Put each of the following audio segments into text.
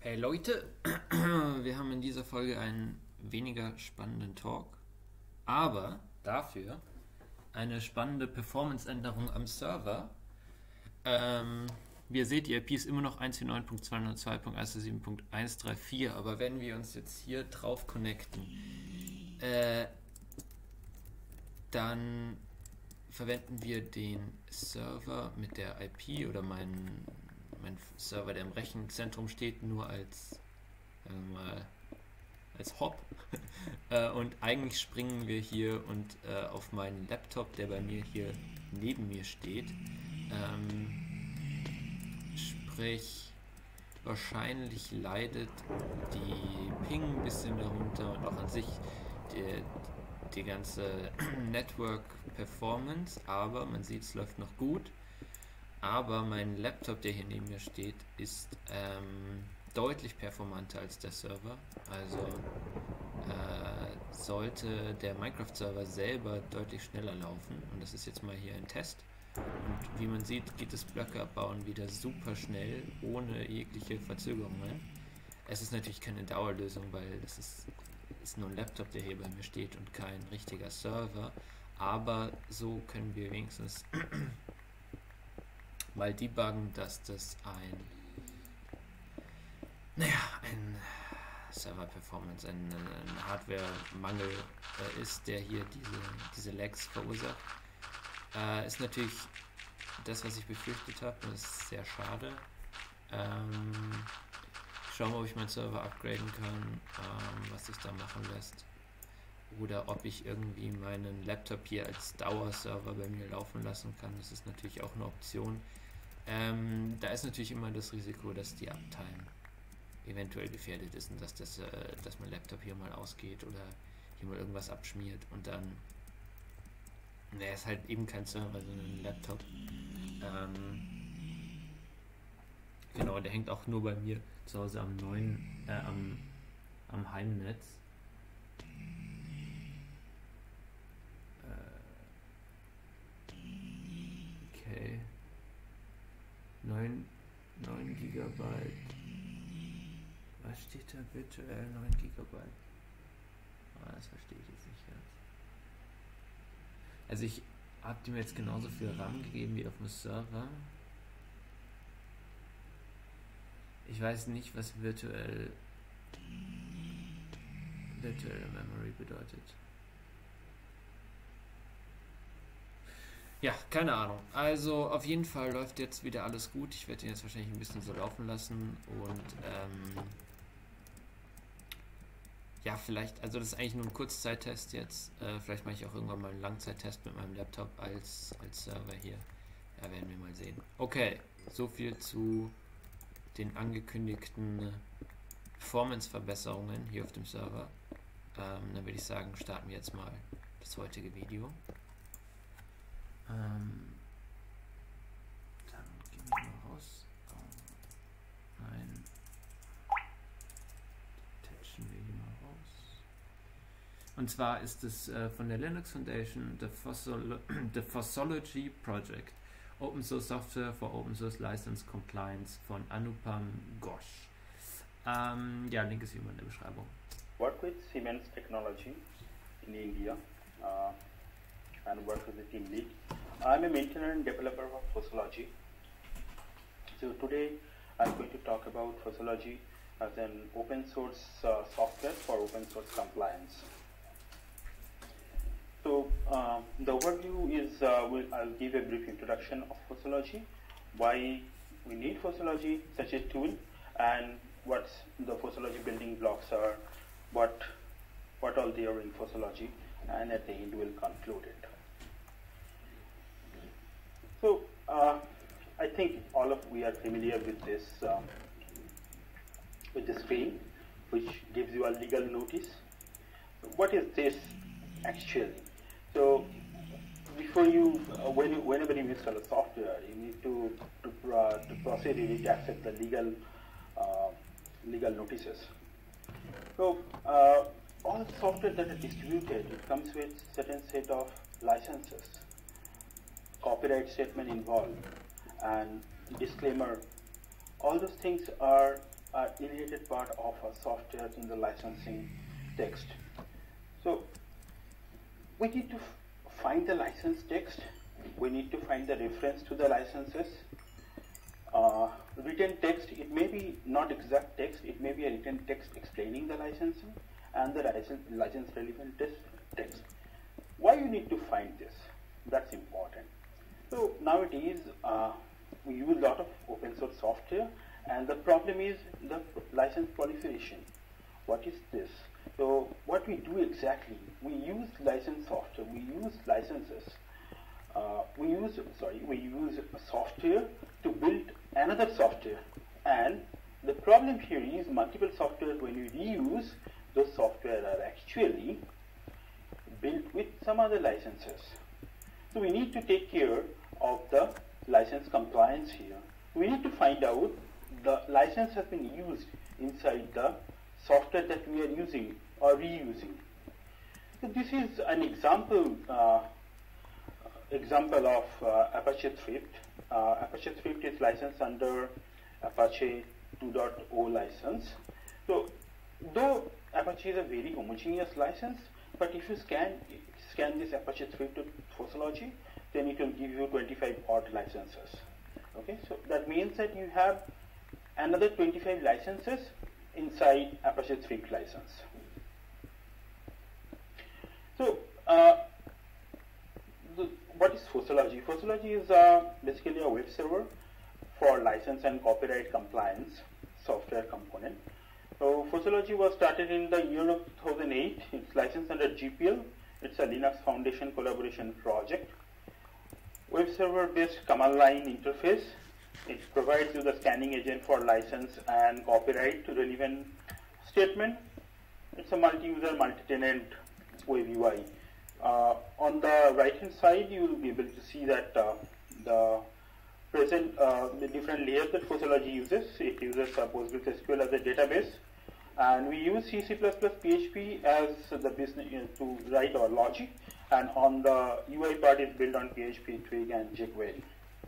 Hey Leute, wir haben in dieser Folge einen weniger spannenden Talk, aber dafür eine spannende Performance-Änderung am Server. Wie ihr seht, die IP ist immer noch 192.2.1.7.134, aber wenn wir uns jetzt hier drauf connecten, dann verwenden wir den Server mit der IP oder mein Server, der im Rechenzentrum steht, nur als, als Hop. Und eigentlich springen wir hier und auf meinen Laptop, der bei mir hier neben mir steht. Sprich, wahrscheinlich leidet die Ping ein bisschen darunter und auch an sich die ganze Network Performance, aber man sieht, es läuft noch gut. Aber mein Laptop, der hier neben mir steht, ist deutlich performanter als der Server. Also sollte der Minecraft-Server selber deutlich schneller laufen. Und das ist jetzt mal hier ein Test. Und wie man sieht, geht das Blöcke abbauen wieder super schnell, ohne jegliche Verzögerungen. Es ist natürlich keine Dauerlösung, weil das ist nur ein Laptop, der hier bei mir steht und kein richtiger Server. Aber so können wir wenigstens mal debuggen, dass das ein Server-Performance, ein Hardware-Mangel ist, der hier diese Lags verursacht. Ist natürlich das, was ich befürchtet habe, und das ist sehr schade. Schauen wir, ob ich meinen Server upgraden kann, was sich da machen lässt. Oder ob ich irgendwie meinen Laptop hier als Dauerserver bei mir laufen lassen kann. Das ist natürlich auch eine Option. Da ist natürlich immer das Risiko, dass die Uptime eventuell gefährdet ist und dass mein Laptop hier mal ausgeht oder hier mal irgendwas abschmiert und dann ist halt eben kein Server, sondern ein Laptop. Genau, der hängt auch nur bei mir zu Hause am Heimnetz. Okay. 9 GB. Was steht da virtuell? 9 GB. Das verstehe ich jetzt nicht ganz. Also ich habe dem jetzt genauso viel RAM gegeben wie auf dem Server. Ich weiß nicht, was virtuelle Memory bedeutet. Ja, keine Ahnung. Also auf jeden Fall läuft jetzt wieder alles gut. Ich werde ihn jetzt wahrscheinlich ein bisschen so laufen lassen und ja, vielleicht, also das ist eigentlich nur ein Kurzzeittest jetzt. Vielleicht mache ich auch irgendwann mal einen Langzeittest mit meinem Laptop als Server hier. Ja, werden wir mal sehen. Okay, so viel zu den angekündigten Performance-Verbesserungen hier auf dem Server. Dann würde ich sagen, starten wir jetzt mal das heutige Video. Dann gehen wir mal raus. Nein. Detachen wir hier mal raus. Und zwar ist es von der Linux Foundation the Fossology Project. Open Source Software for Open Source License Compliance von Anupam Ghosh. Ja, Link ist wie immer in der Beschreibung. Work with Siemens Technology in India and work as a team lead. I'm a maintainer and developer of Fossology. So today I'm going to talk about Fossology as an open source software for open source compliance. So the overview is, I'll give a brief introduction of Fossology, why we need Fossology, such a tool, and what the Fossology building blocks are, what all they are in Fossology, and at the end we'll conclude it. So I think we are familiar with this screen, which gives you a legal notice. What is this actually? So before you, whenever you install a software, you need to proceed, you need to accept the legal notices. So all software that is distributed, it comes with certain set of licenses, copyright statement involved, and disclaimer. All those things are inherited part of a software in the licensing text. So we need to find the license text. We need to find the reference to the licenses. Written text, it may be not exact text, it may be a written text explaining the licensing and the license relevant text. Why you need to find this? That's important. So nowadays we use a lot of open source software, and the problem is the license proliferation. What is this? So what we do exactly, we use license software, we use licenses, we use software to build another software, and the problem here is multiple software, when you reuse, those software are actually built with some other licenses. So we need to take care of the license compliance here. We need to find out the license has been used inside the software that we are using or reusing. So this is an example of Apache Thrift. Apache Thrift is licensed under Apache 2.0 license. So though Apache is a very homogeneous license, but if you scan this Apache Thrift to Fossology, then it will give you 25 odd licenses. Okay, so that means that you have another 25 licenses inside Apache Thrift license. So what is Fossology? Fossology is basically a web server for license and copyright compliance software component. So Fossology was started in the year of 2008. It's licensed under GPL. It's a Linux Foundation collaboration project. Web server based command line interface. It provides you the scanning agent for license and copyright relevant statement. It's a multi-user, multi-tenant web UI. On the right hand side, you will be able to see that the different layers that Fossology uses. It uses PostgreSQL as a database, and we use C++, PHP as the business to write our logic, and on the UI part is built on PHP, Twig, and jQuery.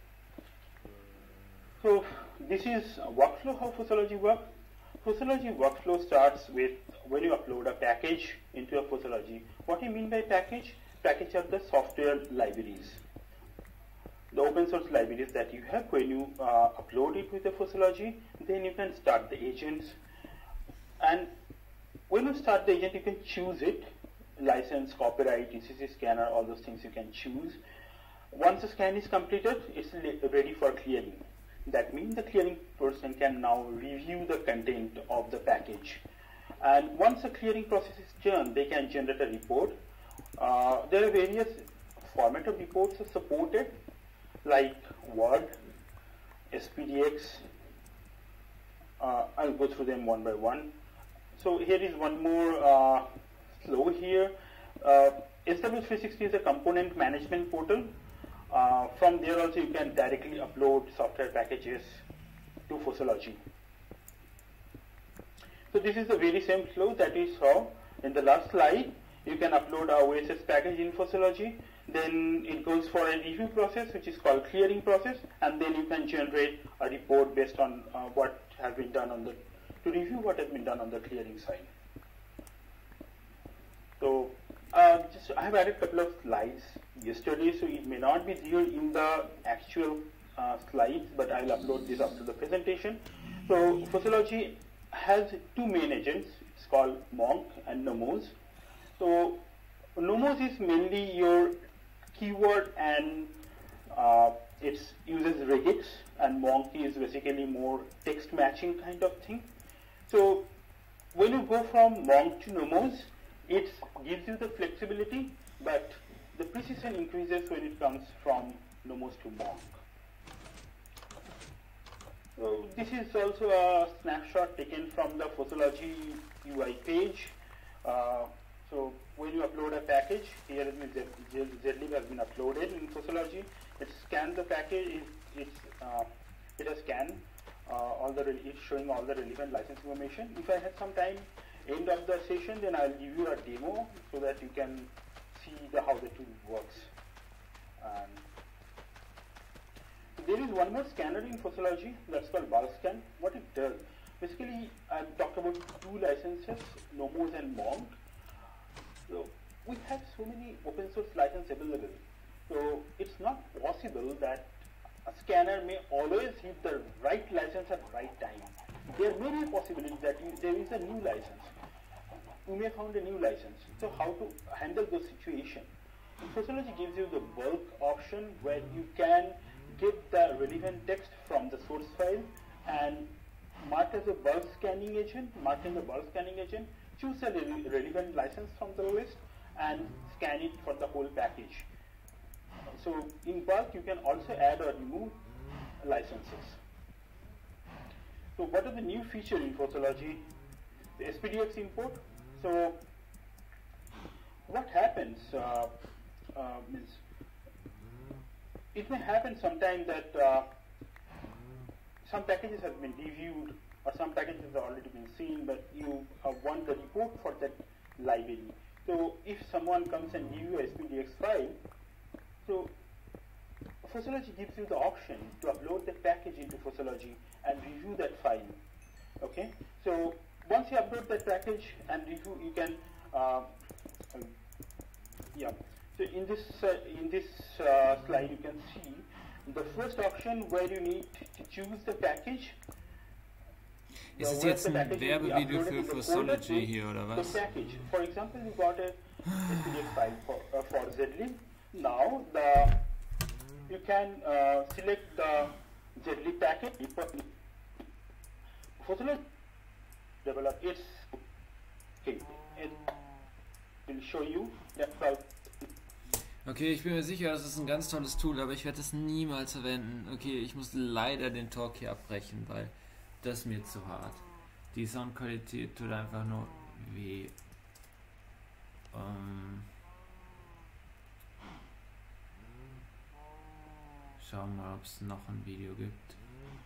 So this is workflow how Fossology works. Fossology workflow starts with when you upload a package into a Fossology. What do you mean by package? Package are the software libraries, the open source libraries that you have. When you upload it with a Fossology, then you can start the agents. And when you start the agent, you can choose it, license, copyright, ECC scanner, all those things you can choose. Once the scan is completed, it's ready for clearing. That means the clearing person can now review the content of the package. And once the clearing process is done, they can generate a report. There are various format of reports are supported, like Word, SPDX. I'll go through them one by one. So here is one more flow here. SW360 is a component management portal. From there also you can directly upload software packages to Fossology. So this is the very same flow that we saw in the last slide. You can upload a OSS package in Fossology, then it goes for a review process which is called clearing process, and then you can generate a report based on what has been done on the, to review what has been done on the clearing side. So I have added a couple of slides yesterday, so it may not be there in the actual slides, but I'll upload this after the presentation. So Fossology has two main agents. It's called Monk and Nomos. So Nomos is mainly your keyword, and it uses regex, and Monk is basically more text matching kind of thing. So when you go from Monk to Nomos, it gives you the flexibility, but the precision increases when it comes from Nomos to Monk. So this is also a snapshot taken from the Fossology UI page. So when you upload a package, here Zlib has been uploaded in Fossology. It scans the package. It has scanned it's showing all the relevant license information. If I had some time, end of the session, then I'll give you a demo so that you can see how the tool works. There is one more scanner in Fossology that's called BulkScan. What it does, Basically, I've talked about two licenses, Nomos and Monk. So we have so many open source licenses available. So it's not possible that a scanner may always hit the right license at the right time. There may be a possibility that there is a new license. You may found a new license. So how to handle those situations? Sociology gives you the bulk option where you can get the relevant text from the source file and mark as a bulk scanning agent, choose a relevant license from the list and scan it for the whole package. So in bulk you can also add or remove licenses. So what are the new features in Sociology? The SPDX import. So what happens is it may happen sometime that some packages have been reviewed or some packages have already been seen, but you want the report for that library. So if someone comes and gives you a SPDX file, so Sociology gives you the option to upload that package into Sociology and review that file. Okay, so once you upload that package and review, you can So in this slide, you can see the first option where you need to choose the package. Ist es jetzt ein Werbevideo für Sociology hier oder was? The package. For example, you got a SPDX file for Zlib. Now you can select the Zlib package. Sociology develop its. Okay, it will show you that file. Okay, ich bin mir sicher, das ist ein ganz tolles Tool, aber ich werde es niemals verwenden. Okay, ich muss leider den Talk hier abbrechen, weil das ist mir zu hart. Die Soundqualität tut einfach nur weh. Schauen wir mal, ob es noch ein Video gibt.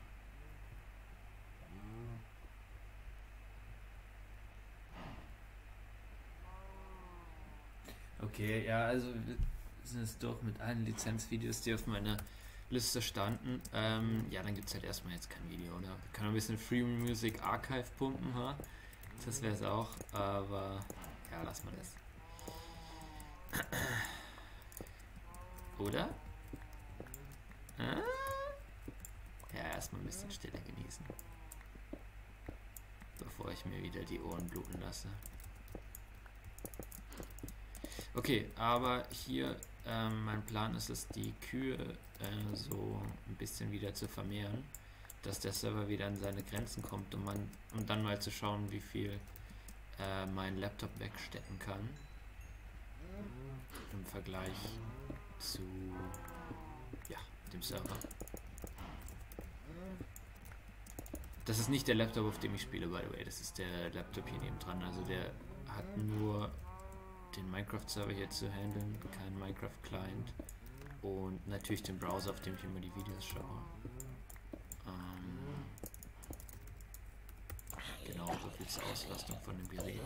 Okay, ja, also wir sind jetzt durch mit allen Lizenzvideos, die auf meiner Liste standen. Ja, dann gibt es halt erstmal jetzt kein Video, oder? Kann ein bisschen Free Music Archive pumpen, ha? Das wäre es auch, aber ja, lass mal das. Oder? Ja, erstmal ein bisschen Stille genießen. Bevor ich mir wieder die Ohren bluten lasse. Okay, aber hier, mein Plan ist es, die Kühe so ein bisschen wieder zu vermehren, dass der Server wieder an seine Grenzen kommt, um dann mal zu schauen, wie viel mein Laptop wegstecken kann. Im Vergleich zu dem Server. Das ist nicht der Laptop, auf dem ich spiele, by the way. Das ist der Laptop hier nebendran. Also der hat nur den Minecraft-Server hier zu handeln, kein Minecraft-Client und natürlich den Browser, auf dem ich immer die Videos schaue. Genau, so viel zur Auslastung von dem Gerät.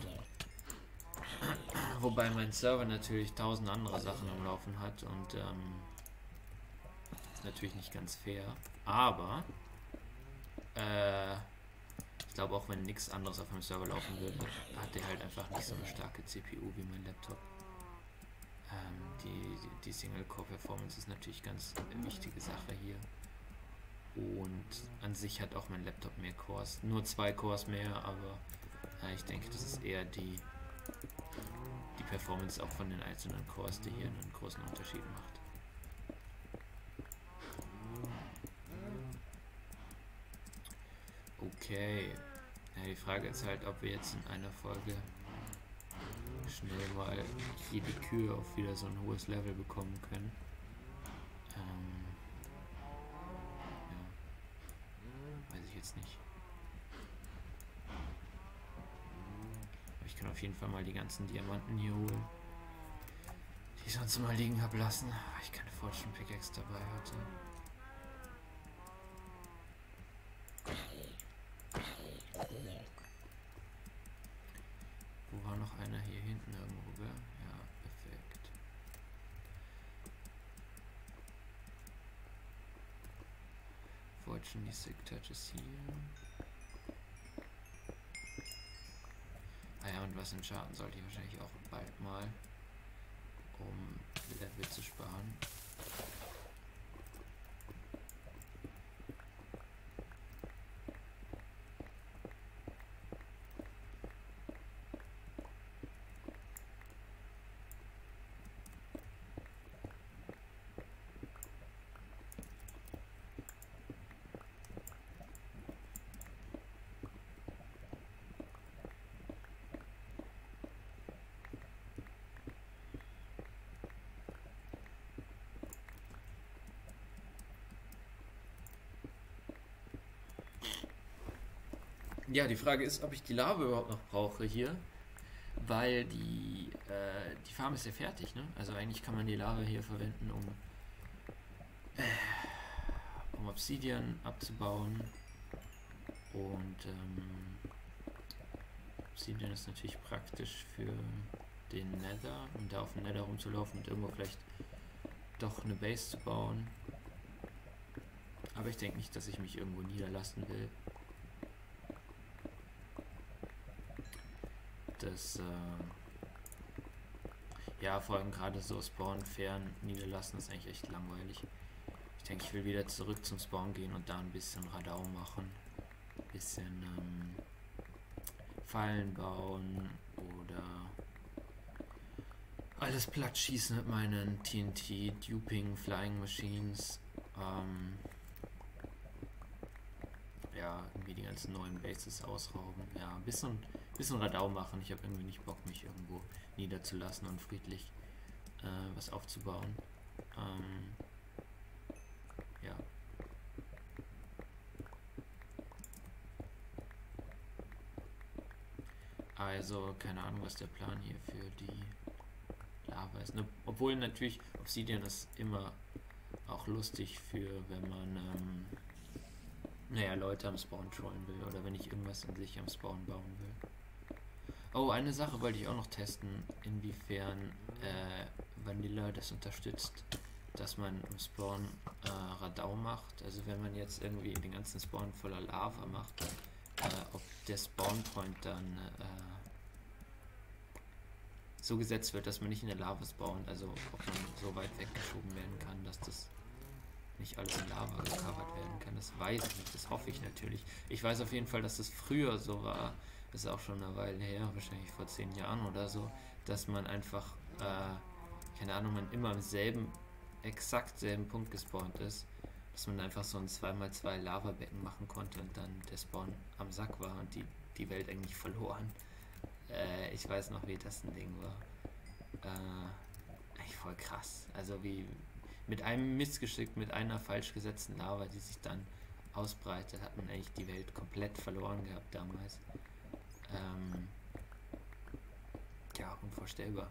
Wobei mein Server natürlich 1000 andere Sachen am Laufen hat und ist natürlich nicht ganz fair, aber ich glaube, auch wenn nichts anderes auf meinem Server laufen würde, hat der halt einfach nicht so eine starke CPU wie mein Laptop. Die Single-Core-Performance ist natürlich ganz eine wichtige Sache hier. Und an sich hat auch mein Laptop mehr Cores. Nur 2 Cores mehr, aber ich denke, das ist eher die Performance auch von den einzelnen Cores, die hier einen großen Unterschied macht. Okay, ja, die Frage ist halt, ob wir jetzt in einer Folge schnell mal hier die Kühe auf wieder so ein hohes Level bekommen können. Ja, weiß ich jetzt nicht. Aber ich kann auf jeden Fall mal die ganzen Diamanten hier holen, die ich sonst mal liegen habe lassen, weil ich keine Fortune Pickaxe dabei hatte. Wo war noch einer hier hinten irgendwo, gell? Ja, perfekt. Fortune, die Sick Touch ist hier. was enchanten sollte ich wahrscheinlich auch bald mal, um Level zu sparen. Ja, die Frage ist, ob ich die Lava überhaupt noch brauche hier, weil die Farm ist ja fertig, ne? Also eigentlich kann man die Lava hier verwenden, um Obsidian abzubauen. Und Obsidian ist natürlich praktisch für den Nether, um da auf dem Nether rumzulaufen und irgendwo vielleicht doch eine Base zu bauen. Aber ich denke nicht, dass ich mich irgendwo niederlassen will. Das, ja, vor allem gerade so Spawn fern niederlassen ist eigentlich echt langweilig. Ich denke, ich will wieder zurück zum Spawn gehen und da ein bisschen Radau machen. Ein bisschen Fallen bauen oder alles platt schießen mit meinen TNT Duping Flying Machines. Ja, irgendwie die ganzen neuen Bases ausrauben. Ja, ein bisschen Radau machen. Ich habe irgendwie nicht Bock, mich irgendwo niederzulassen und friedlich was aufzubauen. Ja. Also, keine Ahnung, was der Plan hier für die Lava ist. Ne, obwohl natürlich Obsidian ist immer auch lustig für, wenn man naja, Leute am Spawn trollen will oder wenn ich irgendwas in sich am Spawn bauen will. Oh, eine Sache wollte ich auch noch testen, inwiefern Vanilla das unterstützt, dass man im Spawn Radau macht. Also wenn man jetzt irgendwie den ganzen Spawn voller Lava macht, ob der Spawnpoint dann so gesetzt wird, dass man nicht in der Lava spawnt, also ob man so weit weggeschoben werden kann, dass das nicht alles in Lava gecovert werden kann. Das weiß ich nicht, das hoffe ich natürlich. Ich weiß auf jeden Fall, dass das früher so war, das ist auch schon eine Weile her, wahrscheinlich vor 10 Jahren oder so, dass man einfach, keine Ahnung, man immer am exakt selben Punkt gespawnt ist, dass man einfach so ein 2x2 Lavabecken machen konnte und dann der Spawn am Sack war und die Welt eigentlich verloren. Ich weiß noch, wie das ein Ding war. Eigentlich voll krass. Also wie mit einem Missgeschick, mit einer falsch gesetzten Lava, die sich dann ausbreitet, hat man eigentlich die Welt komplett verloren gehabt damals. Ja, unvorstellbar.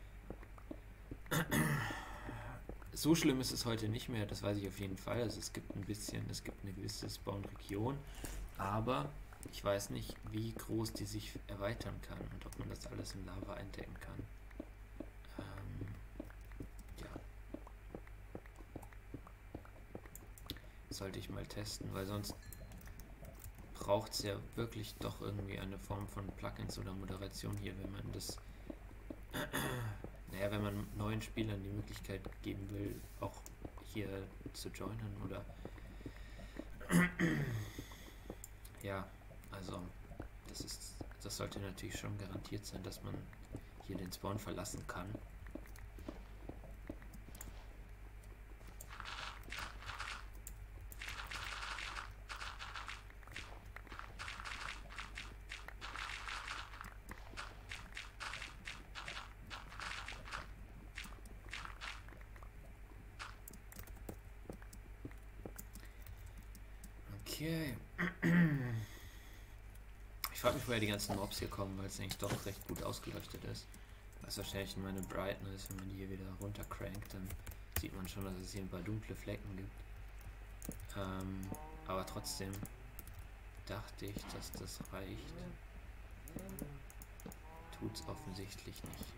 So schlimm ist es heute nicht mehr, das weiß ich auf jeden Fall. Also es gibt eine gewisse Spawn-Region, aber ich weiß nicht, wie groß die sich erweitern kann und ob man das alles in Lava eindecken kann. Ja. Sollte ich mal testen, weil sonst braucht es ja wirklich doch irgendwie eine Form von Plugins oder Moderation hier, wenn man das, naja, wenn man neuen Spielern die Möglichkeit geben will, auch hier zu joinen oder ja, also das sollte natürlich schon garantiert sein, dass man hier den Spawn verlassen kann. Okay. Ich frage mich, woher die ganzen Mobs hier kommen, weil es eigentlich doch recht gut ausgeleuchtet ist. Was wahrscheinlich meine Brightness, wenn man die hier wieder runtercrankt, dann sieht man schon, dass es hier ein paar dunkle Flecken gibt. Aber trotzdem dachte ich, dass das reicht. Tut's offensichtlich nicht.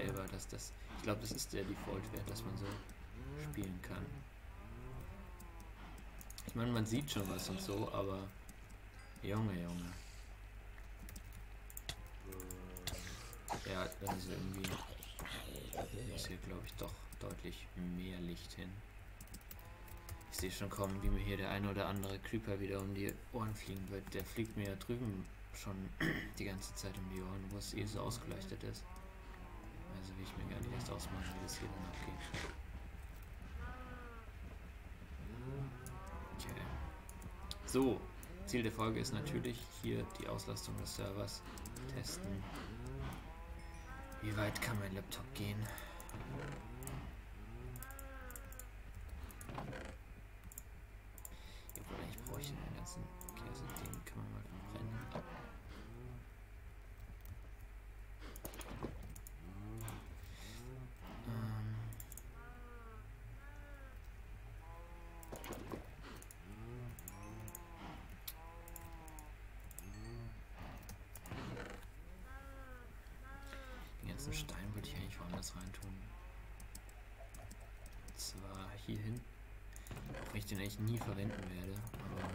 selber, dass das, ich glaube, das ist der Default-Wert, dass man so spielen kann. Ich meine, man sieht schon was und so, aber Junge. Ja, dann ist irgendwie, ist hier glaube ich doch deutlich mehr Licht hin. Ich sehe schon kommen, wie mir hier der eine oder andere Creeper wieder um die Ohren fliegen wird. Der fliegt mir ja drüben schon die ganze Zeit um die Ohren, wo es eh so ausgeleuchtet ist. Also will ich mir gar nicht erst ausmachen, wie das hier dann abgeht. Okay. So, Ziel der Folge ist natürlich hier die Auslastung des Servers testen. Wie weit kann mein Laptop gehen? Obwohl, eigentlich brauche ich den ganzen... Okay, also den kann man mal verbrennen. Den ganzen Stein wollte ich eigentlich woanders reintun. Und zwar hier hin. Auch wenn ich den eigentlich nie verwenden werde, aber...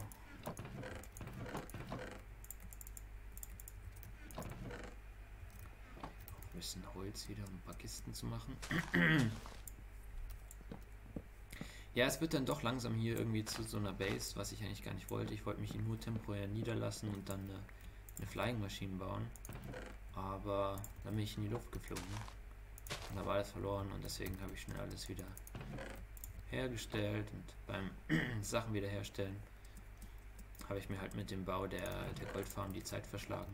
Auch ein bisschen Holz wieder, um ein paar Kisten zu machen. Ja, es wird dann doch langsam hier irgendwie zu so einer Base, was ich eigentlich gar nicht wollte. Ich wollte mich hier nur temporär niederlassen und dann eine Flying Machine bauen. Aber dann bin ich in die Luft geflogen und habe alles verloren und deswegen habe ich schnell alles wieder hergestellt und beim Sachen wiederherstellen habe ich mir halt mit dem Bau der Goldfarm die Zeit verschlagen.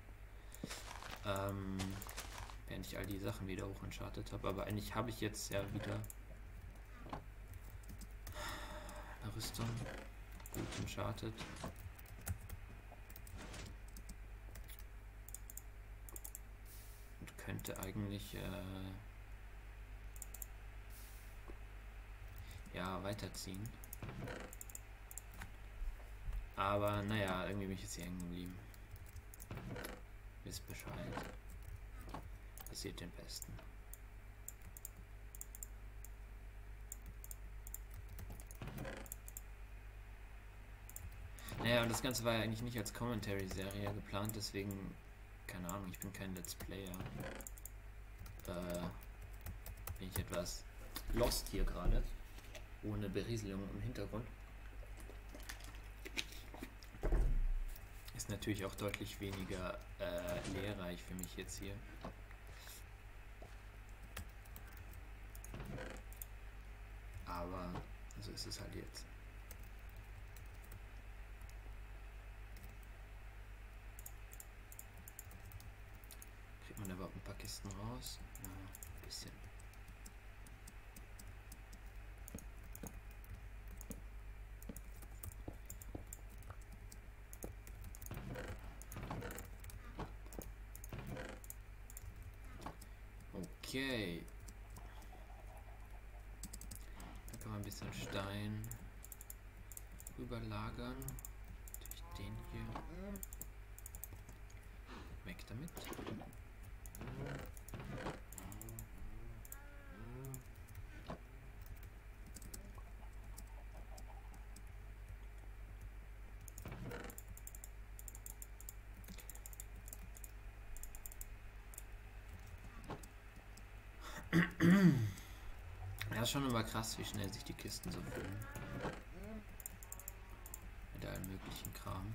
Während ich all die Sachen wieder hoch enchartet habe, aber eigentlich habe ich jetzt ja wieder eine Rüstung gut enchartet. Und könnte eigentlich ja, weiterziehen. Aber naja, irgendwie bin ich jetzt hier hängen geblieben. Wisst Bescheid. Passiert den Besten. Naja, und das Ganze war ja eigentlich nicht als Commentary-Serie geplant, deswegen, keine Ahnung, ich bin kein Let's Player. Bin ich etwas lost hier gerade. Ohne Berieselung im Hintergrund. Ist natürlich auch deutlich weniger lehrreich für mich jetzt hier. Aber so ist es halt jetzt. Kriegt man überhaupt ein paar Kisten raus? Ja, ein bisschen. Okay. Da kann man ein bisschen Stein rüberlagern. Natürlich den hier. Weg damit. Ja, ist schon immer krass, wie schnell sich die Kisten so füllen. Mit allem möglichen Kram.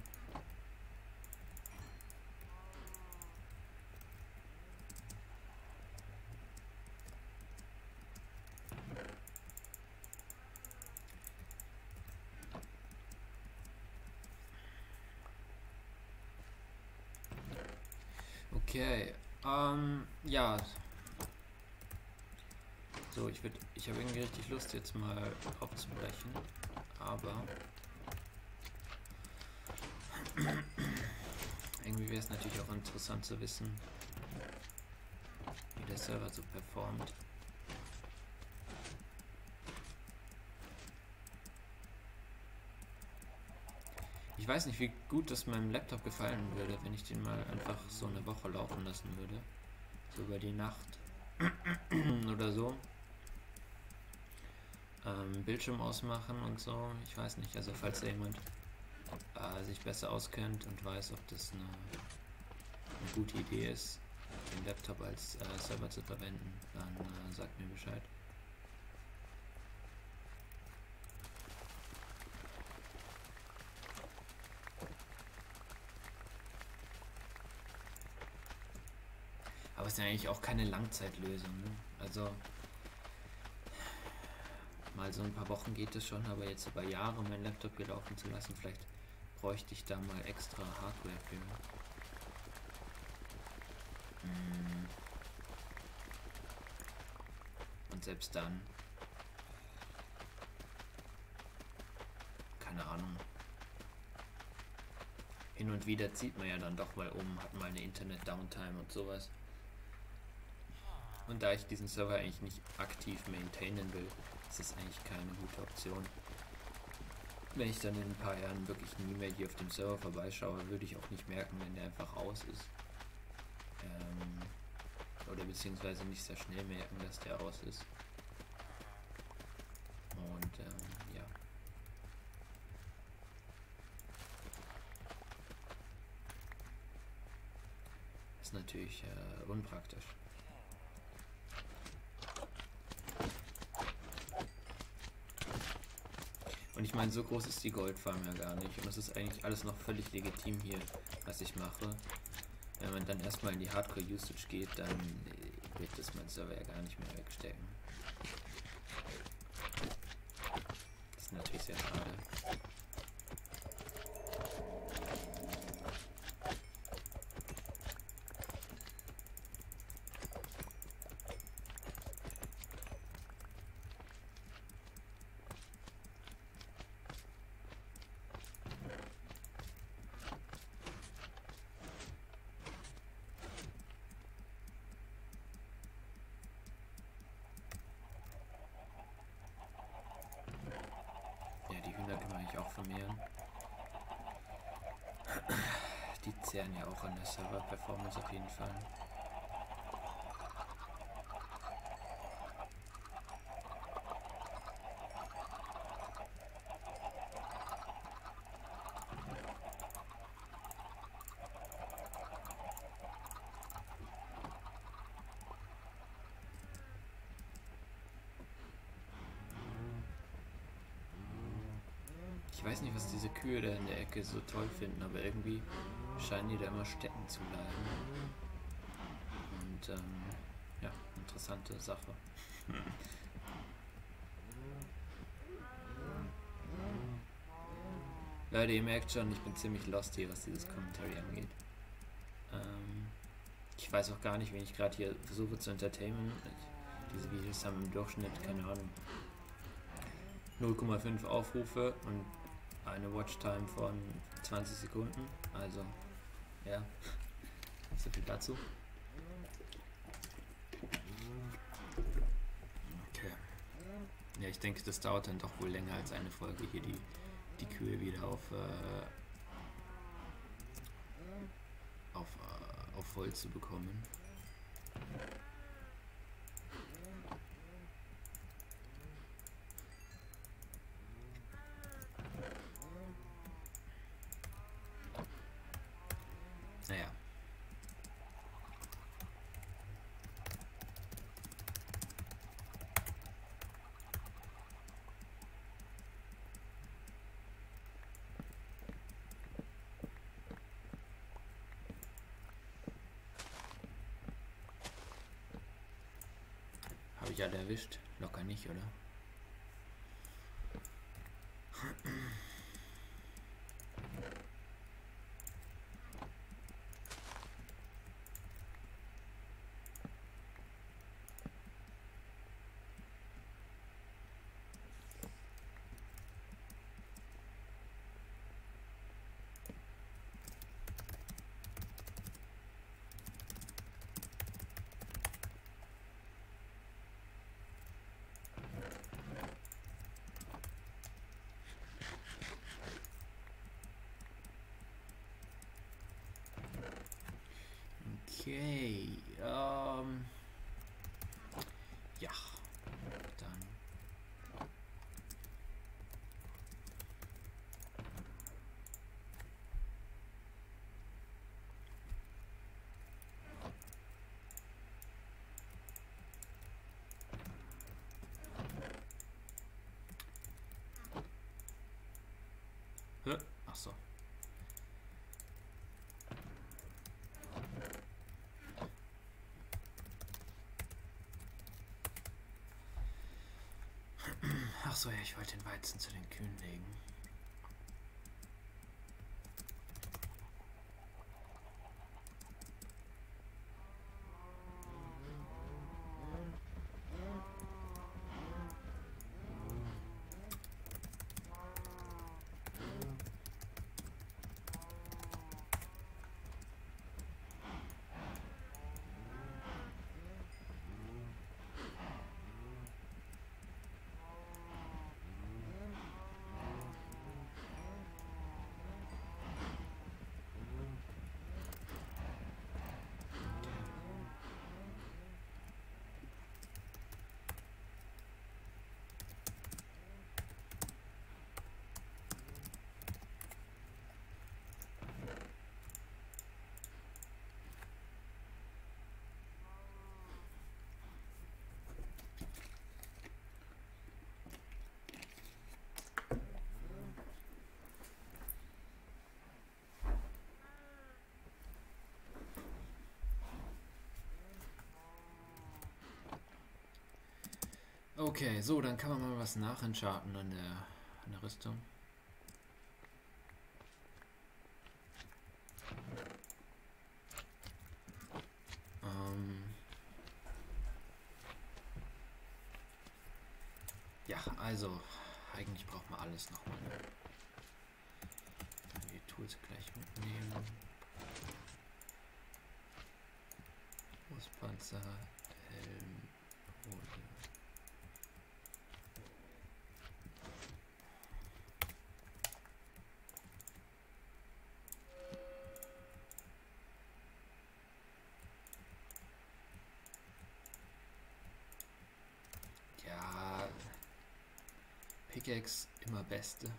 Okay, ja. So, ich habe irgendwie richtig Lust jetzt mal aufzubrechen, aber irgendwie wäre es natürlich auch interessant zu wissen, wie der Server so performt. Ich weiß nicht, wie gut das meinem Laptop gefallen würde, wenn ich den mal einfach so eine Woche laufen lassen würde. So über die Nacht. den Bildschirm ausmachen und so. Ich weiß nicht, also falls da jemand sich besser auskennt und weiß, ob das eine gute Idee ist, den Laptop als Server zu verwenden, dann sagt mir Bescheid. Aber es ist ja eigentlich auch keine Langzeitlösung, ne? Also mal so ein paar Wochen geht es schon, aber jetzt über Jahre meinen Laptop hier laufen zu lassen, vielleicht bräuchte ich da mal extra Hardware für. Und selbst dann, keine Ahnung, hin und wieder zieht man ja dann doch mal um, hat mal eine Internet-Downtime und sowas. Und da ich diesen Server eigentlich nicht aktiv maintainen will, ist das eigentlich keine gute Option. Wenn ich dann in ein paar Jahren wirklich nie mehr hier auf dem Server vorbeischaue, würde ich auch nicht merken, wenn der einfach aus ist. Oder beziehungsweise nicht sehr schnell merken, dass der aus ist. Und ja. Das ist natürlich unpraktisch. Und ich meine, so groß ist die Goldfarm ja gar nicht. Und es ist eigentlich alles noch völlig legitim hier, was ich mache. Wenn man dann erstmal in die Hardcore-Usage geht, dann wird das mein Server ja gar nicht mehr wegstecken. Das ist natürlich sehr schade. Vermehren. Die zehren ja auch an der Server-Performance auf jeden Fall. Ich weiß nicht, was diese Kühe da in der Ecke so toll finden, aber irgendwie scheinen die da immer stecken zu bleiben. Und ja, interessante Sache. Leute, ihr merkt schon, ich bin ziemlich lost hier, was dieses Commentary angeht. Ich weiß auch gar nicht, wen ich gerade hier versuche zu entertainen. Diese Videos haben im Durchschnitt, keine Ahnung, 0,5 Aufrufe und eine Watchtime von 20 Sekunden. Also, ja, so viel dazu. Okay. Ja, ich denke, das dauert dann doch wohl länger als eine Folge, hier die Kühe wieder auf voll zu bekommen. Naja. Habe ich alle erwischt? Locker nicht, oder? Okay, ja, dann so. Ach so, ja, ich wollte den Weizen zu den Kühen legen. Okay, so, dann kann man mal was nachencharten an der Rüstung. Ja, also, eigentlich braucht man alles nochmal. Die Tools gleich mitnehmen. Brustpanzer, Helm, Hose. Ja, Pickaxe immer beste.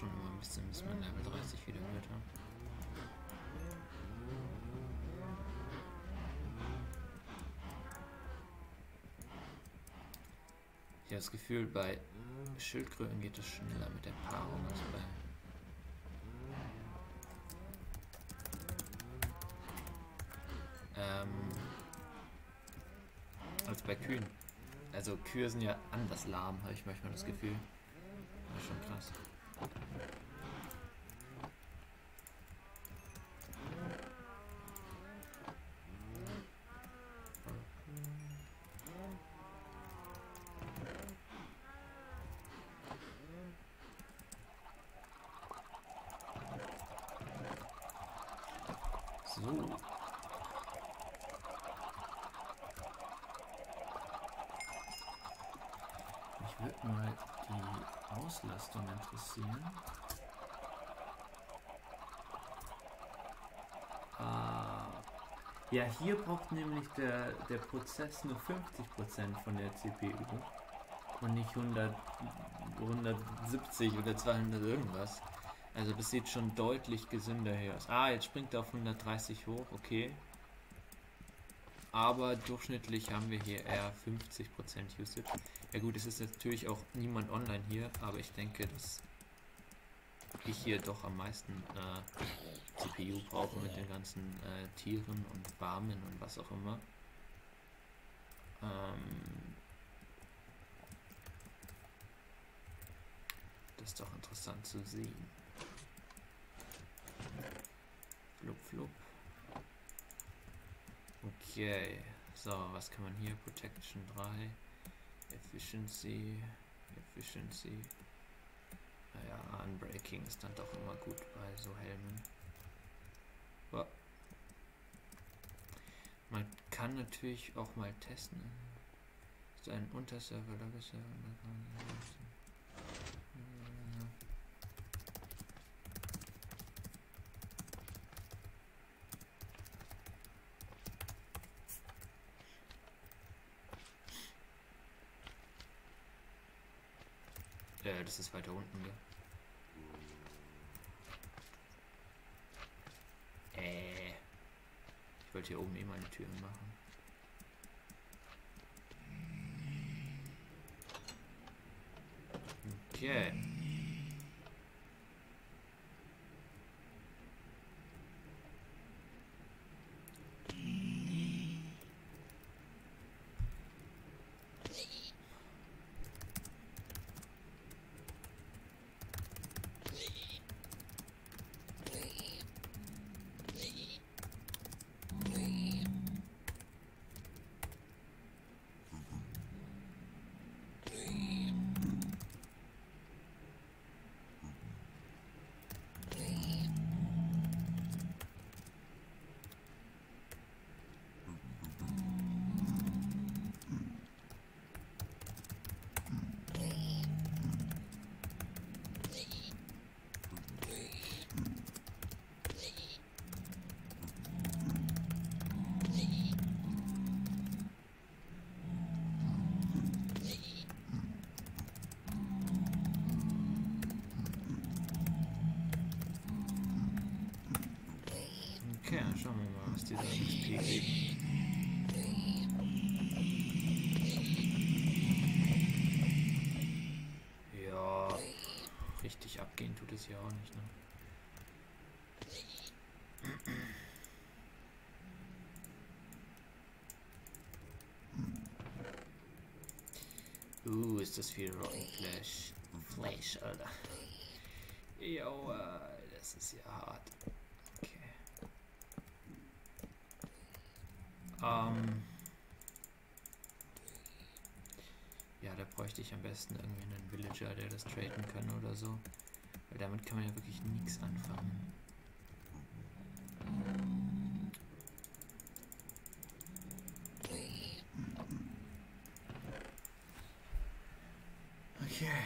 schon immer ein bisschen, bis wir Level 30 wieder gehört haben. Ich habe das Gefühl, bei Schildkröten geht es schneller mit der Paarung als bei Kühen. Also Kühe sind ja anders lahm, habe ich manchmal das Gefühl. Das ist schon krass. So. Mich würde mal die Auslastung interessieren. Ja, hier braucht nämlich der Prozess nur 50% von der CPU und nicht 170 oder 200 irgendwas. Also das sieht schon deutlich gesünder hier aus. Ah, jetzt springt er auf 130 hoch, okay. Aber durchschnittlich haben wir hier eher 50% Usage. Ja gut, es ist natürlich auch niemand online hier, aber ich denke, dass ich hier doch am meisten CPU brauche mit den ganzen Tieren und Farmen und was auch immer. Das ist doch interessant zu sehen. Flup, flup. Okay, so, was kann man hier? Protection 3, Efficiency. Naja, Unbreaking ist dann doch immer gut bei so Helmen. Wow. Man kann natürlich auch mal testen. Ist ein Unterserver, Lobbyserver? Ja, das ist weiter unten, gell? Ich wollte hier oben eh meine Türen machen. Okay. Okay, dann schauen wir mal, was dieser XP gibt. Ja, richtig abgehen tut es ja auch nicht, ne? Ist das viel Rotten Fleisch, Alter. Jo, das ist ja hart. Okay. Ja, da bräuchte ich am besten irgendwie einen Villager, der das traden kann oder so. Weil damit kann man ja wirklich nichts anfangen. Okay.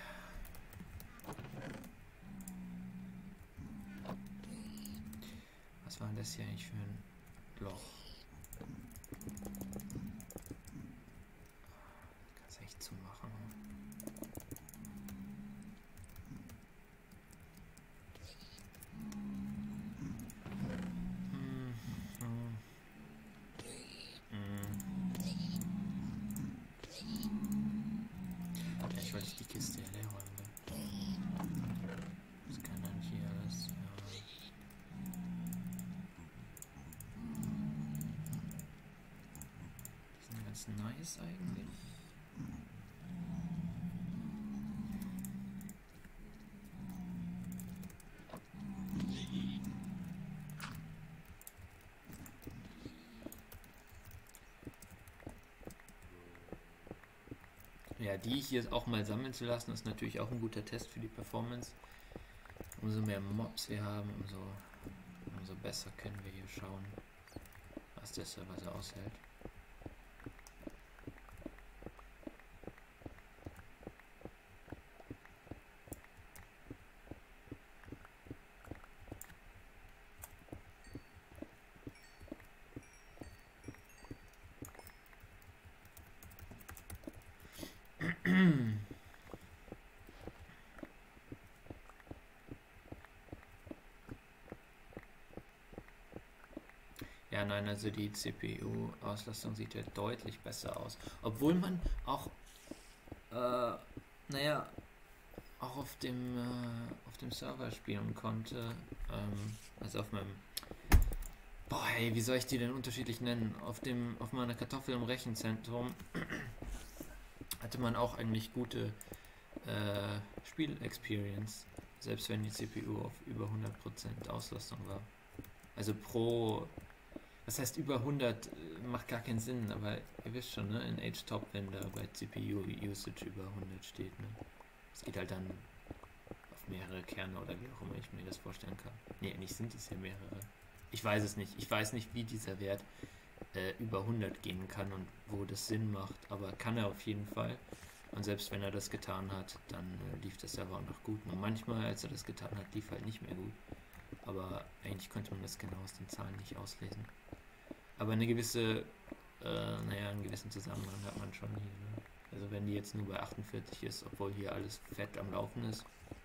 Was war denn das hier eigentlich für ein Loch? Kannst echt zumachen. ganz nice eigentlich. Ja, die hier auch mal sammeln zu lassen, ist natürlich auch ein guter Test für die Performance. Umso mehr Mobs wir haben, umso besser können wir hier schauen, was der Server so aushält. Ja, nein, also die CPU-Auslastung sieht ja deutlich besser aus. Obwohl man auch, naja, auch auf dem Server spielen konnte. Also auf meinem, boah, hey, wie soll ich die denn unterschiedlich nennen? Auf meiner Kartoffel im Rechenzentrum hatte man auch eigentlich gute Spiel-Experience, selbst wenn die CPU auf über 100% Auslastung war. Also was heißt über 100, macht gar keinen Sinn, aber ihr wisst schon, ne, in H-Top, wenn da bei CPU-Usage über 100 steht, ne, es geht halt dann auf mehrere Kerne oder wie auch immer ich mir das vorstellen kann. Ne, eigentlich sind es ja mehrere. Ich weiß es nicht. Ich weiß nicht, wie dieser Wert über 100 gehen kann und wo das Sinn macht, aber kann er auf jeden Fall. Und selbst wenn er das getan hat, dann lief der Server auch noch gut. Und manchmal, als er das getan hat, lief halt nicht mehr gut. Aber eigentlich konnte man das genau aus den Zahlen nicht auslesen. Aber eine gewisse, einen gewissen Zusammenhang hat man schon hier. Ne? Also wenn die jetzt nur bei 48 ist, obwohl hier alles fett am Laufen ist,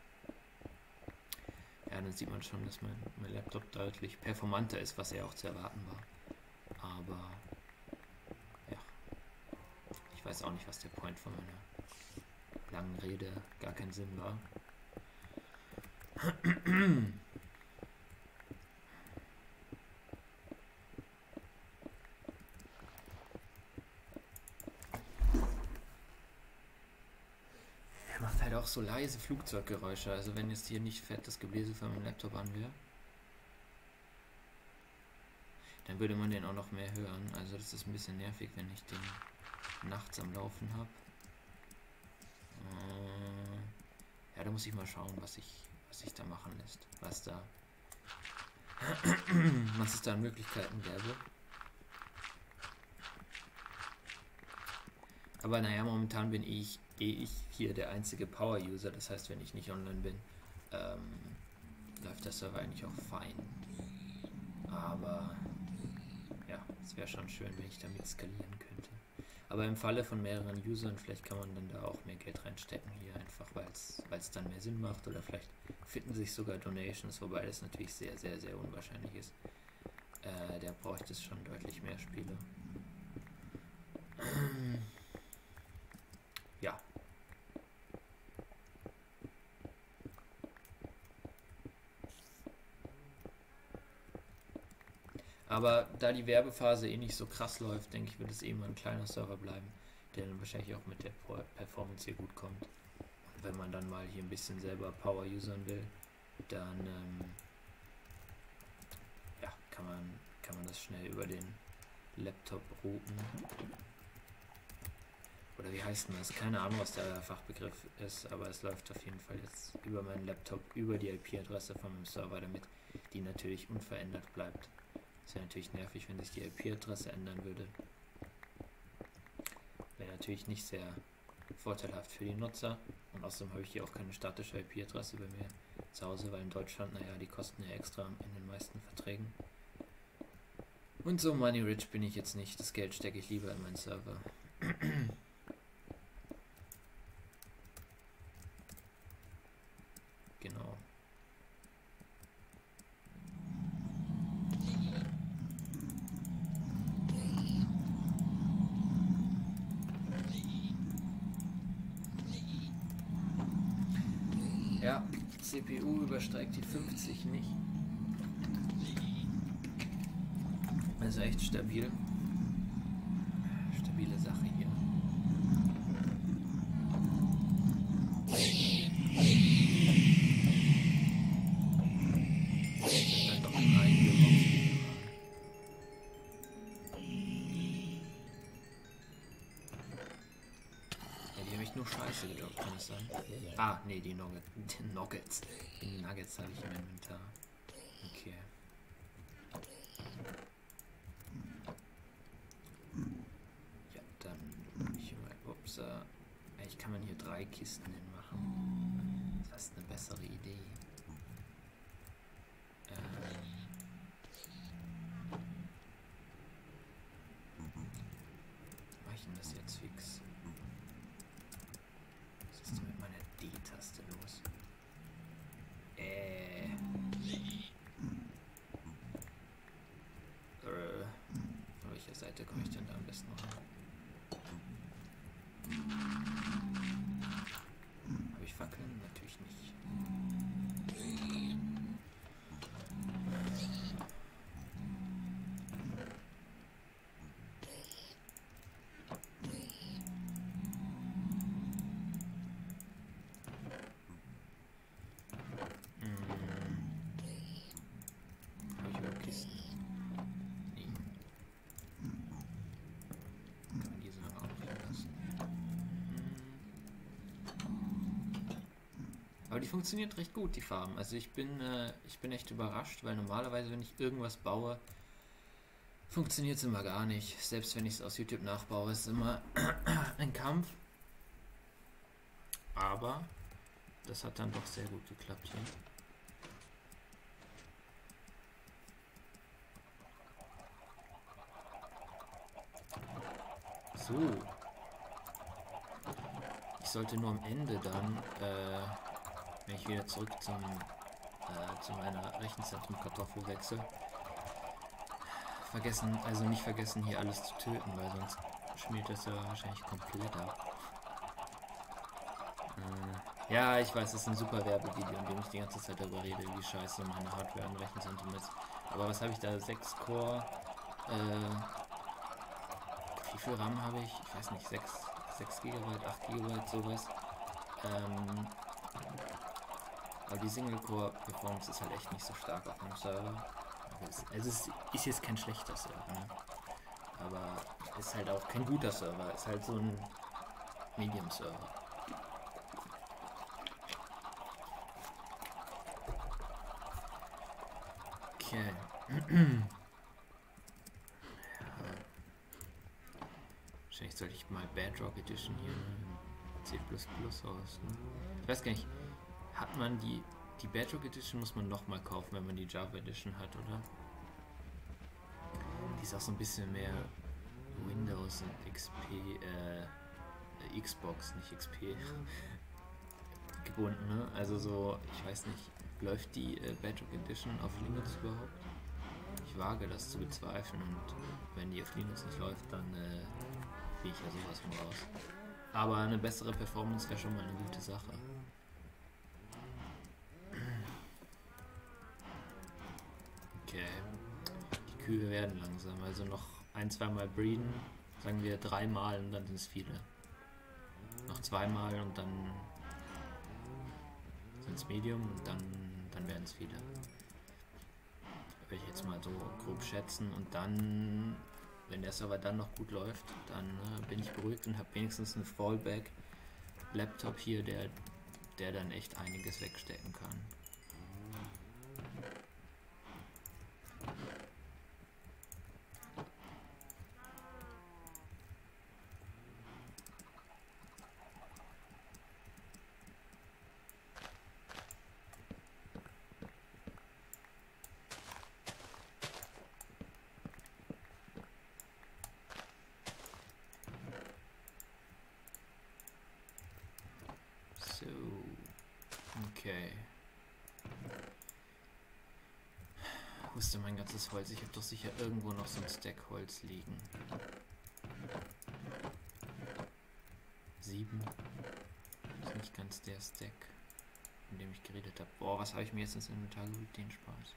ja, dann sieht man schon, dass mein Laptop deutlich performanter ist, was ja auch zu erwarten war. Aber ja, ich weiß auch nicht, was der Point von meiner langen Rede gar keinen Sinn war. Er macht halt auch so leise Flugzeuggeräusche, also wenn jetzt hier nicht fett das Gebläse von meinem Laptop an wäre, dann würde man den auch noch mehr hören. Also das ist ein bisschen nervig, wenn ich den nachts am Laufen habe. Ja, da muss ich mal schauen, was sich da machen lässt. Was es da an Möglichkeiten gäbe. Aber naja, momentan bin ich hier der einzige Power-User. Das heißt, wenn ich nicht online bin, läuft der Server eigentlich auch fein. Aber ja, es wäre schon schön, wenn ich damit skalieren könnte. Aber im Falle von mehreren Usern, vielleicht kann man dann da auch mehr Geld reinstecken hier, einfach weil es dann mehr Sinn macht. Oder vielleicht finden sich sogar Donations, wobei das natürlich sehr, sehr, sehr unwahrscheinlich ist. Der bräuchte es schon deutlich mehr Spiele. Ja. Aber da die Werbephase eh nicht so krass läuft, denke ich, wird es eh mal ein kleiner Server bleiben, der dann wahrscheinlich auch mit der Performance hier gut kommt. Und wenn man dann mal hier ein bisschen selber Power-Usern will, dann ja, kann man das schnell über den Laptop routen. Oder wie heißt denn das? Keine Ahnung, was der Fachbegriff ist, aber es läuft auf jeden Fall jetzt über meinen Laptop, über die IP-Adresse von meinem Server, damit die natürlich unverändert bleibt. Das wäre natürlich nervig, wenn sich die IP-Adresse ändern würde. Wäre natürlich nicht sehr vorteilhaft für die Nutzer. Und außerdem habe ich hier auch keine statische IP-Adresse bei mir zu Hause, weil in Deutschland, naja, die kosten ja extra in den meisten Verträgen. Und so money rich bin ich jetzt nicht. Das Geld stecke ich lieber in meinen Server. Genau. Ja, CPU übersteigt die 50 nicht. Also echt stabil. Stabile Sache. nur Scheiße gedroppt, kann es sein? Ah, nee, die Nuggets. Die Nuggets habe ich im Inventar. Okay. Ja, dann ich mal. Ups, eigentlich kann man hier 3 Kisten hinmachen. Das ist eine bessere Idee. Mach ich denn das jetzt fix? Was ist denn mit meiner D-Taste los? Von welcher Seite komme ich denn da am besten noch hin? Habe ich Fackeln? Natürlich nicht. Habe ich überhaupt Kisten? Nee. Kann man diese noch auch noch lassen? Aber die funktioniert recht gut, die Farben. Also ich bin echt überrascht, weil normalerweise, wenn ich irgendwas baue, funktioniert es immer gar nicht. Selbst wenn ich es aus YouTube nachbaue, ist es immer ein Kampf. Aber das hat dann doch sehr gut geklappt hier. So. Ich sollte nur am Ende dann, wenn ich wieder zurück zu meiner Rechenzentrum-Kartoffel wechsle, nicht vergessen hier alles zu töten, weil sonst schmiert das ja wahrscheinlich komplett ab. Ja, ich weiß, das ist ein super Werbevideo, in dem ich die ganze Zeit darüber rede, wie scheiße meine Hardware im Rechenzentrum ist. Aber was habe ich da? 6 Core, wie viel RAM habe ich? Ich weiß nicht, 6 GB, 8 GB, sowas. Aber die Single-Core-Performance ist halt echt nicht so stark auf dem Server. Es ist jetzt kein schlechter Server, ne? Aber ist halt auch kein guter Server, ist halt so ein Medium-Server. Okay. Wahrscheinlich sollte ich mal Bedrock Edition hier C++ aus. Ne? Ich weiß gar nicht, hat man die Bedrock Edition muss man nochmal kaufen, wenn man die Java Edition hat, oder? Die ist auch so ein bisschen mehr Windows und XP, Xbox, nicht XP, gebunden, ne? Also so, ich weiß nicht, läuft die Bedrock Edition auf Linux überhaupt? Ich wage das zu bezweifeln und wenn die auf Linux nicht läuft, dann bin ich ja sowas von raus. Aber eine bessere Performance wäre schon mal eine gute Sache. Okay, die Kühe werden langsam, also noch 1-2 Mal breeden, sagen wir 3 Mal und dann sind es viele. Noch 2 Mal und dann sind es Medium und dann werden es viele. Würde ich jetzt mal so grob schätzen und dann, wenn der Server dann noch gut läuft, dann bin ich beruhigt und habe wenigstens einen Fallback-Laptop hier, der dann echt einiges wegstecken kann. So, okay. Wo ist denn mein ganzes Holz? Ich habe doch sicher irgendwo noch so ein Stack Holz liegen. 7. Das ist nicht ganz der Stack, in dem ich geredet habe. Boah, was habe ich mir jetzt ins Inventar geholt? Den Spaß.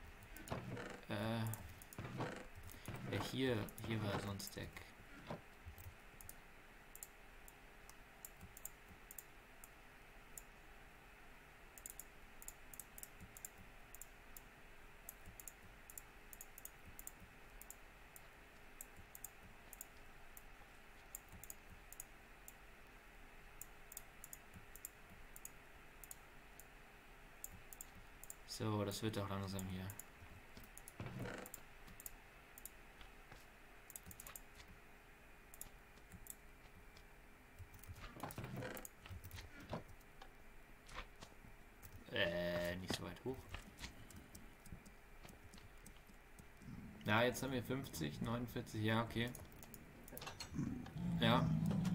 Ja, hier war so ein Stack. So, das wird doch langsam hier. Nicht so weit hoch. Ja, jetzt haben wir 50, 49, ja, okay. Ja.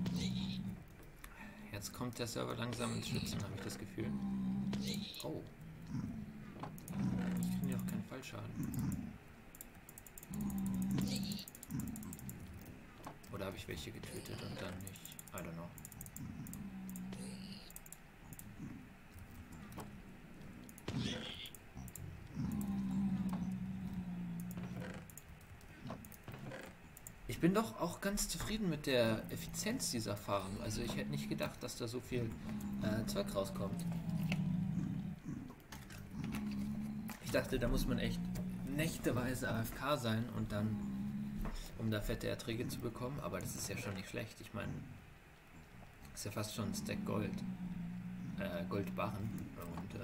Jetzt kommt der Server langsam ins Schwitzen, habe ich das Gefühl. Oh. Ich kriege ja auch keinen Fallschaden. Oder habe ich welche getötet und dann nicht? I don't know. Ich bin doch auch ganz zufrieden mit der Effizienz dieser Farm. Also ich hätte nicht gedacht, dass da so viel Zeug rauskommt. Ich dachte, da muss man echt nächteweise AFK sein und dann, um da fette Erträge zu bekommen. Aber das ist ja schon nicht schlecht. Ich meine, das ist ja fast schon ein Stack Gold. Goldbarren. Und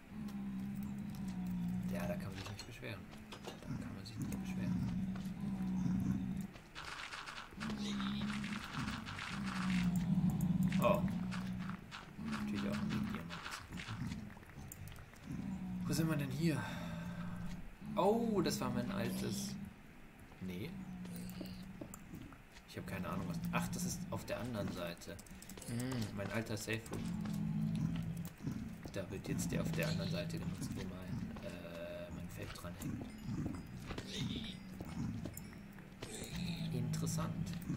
ja, da kann man sich nicht beschweren. Da kann man sich nicht beschweren. Oh. Natürlich auch ein Diamant. Wo sind wir denn hier? Oh, das war mein altes... Nee. Ich habe keine Ahnung, was... Ach, das ist auf der anderen Seite. Mein alter Safe Room. Da wird jetzt der auf der anderen Seite genutzt, wo mein Feld dran hängt. Interessant.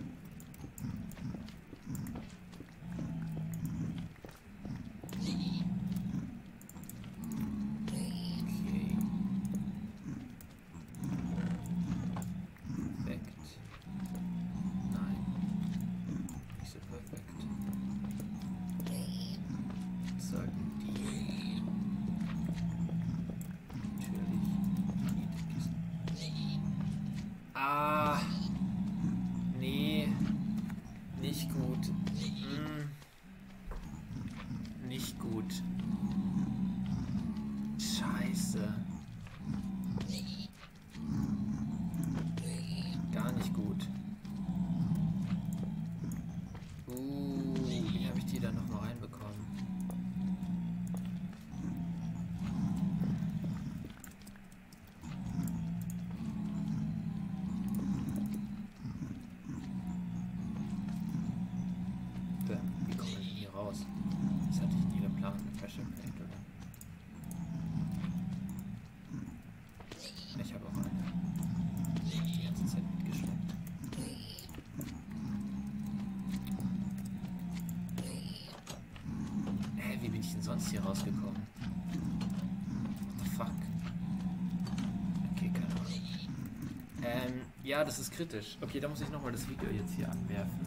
Hier rausgekommen. What the fuck? Okay, keine Ahnung. Ja, das ist kritisch. Okay, da muss ich nochmal das Video jetzt hier anwerfen.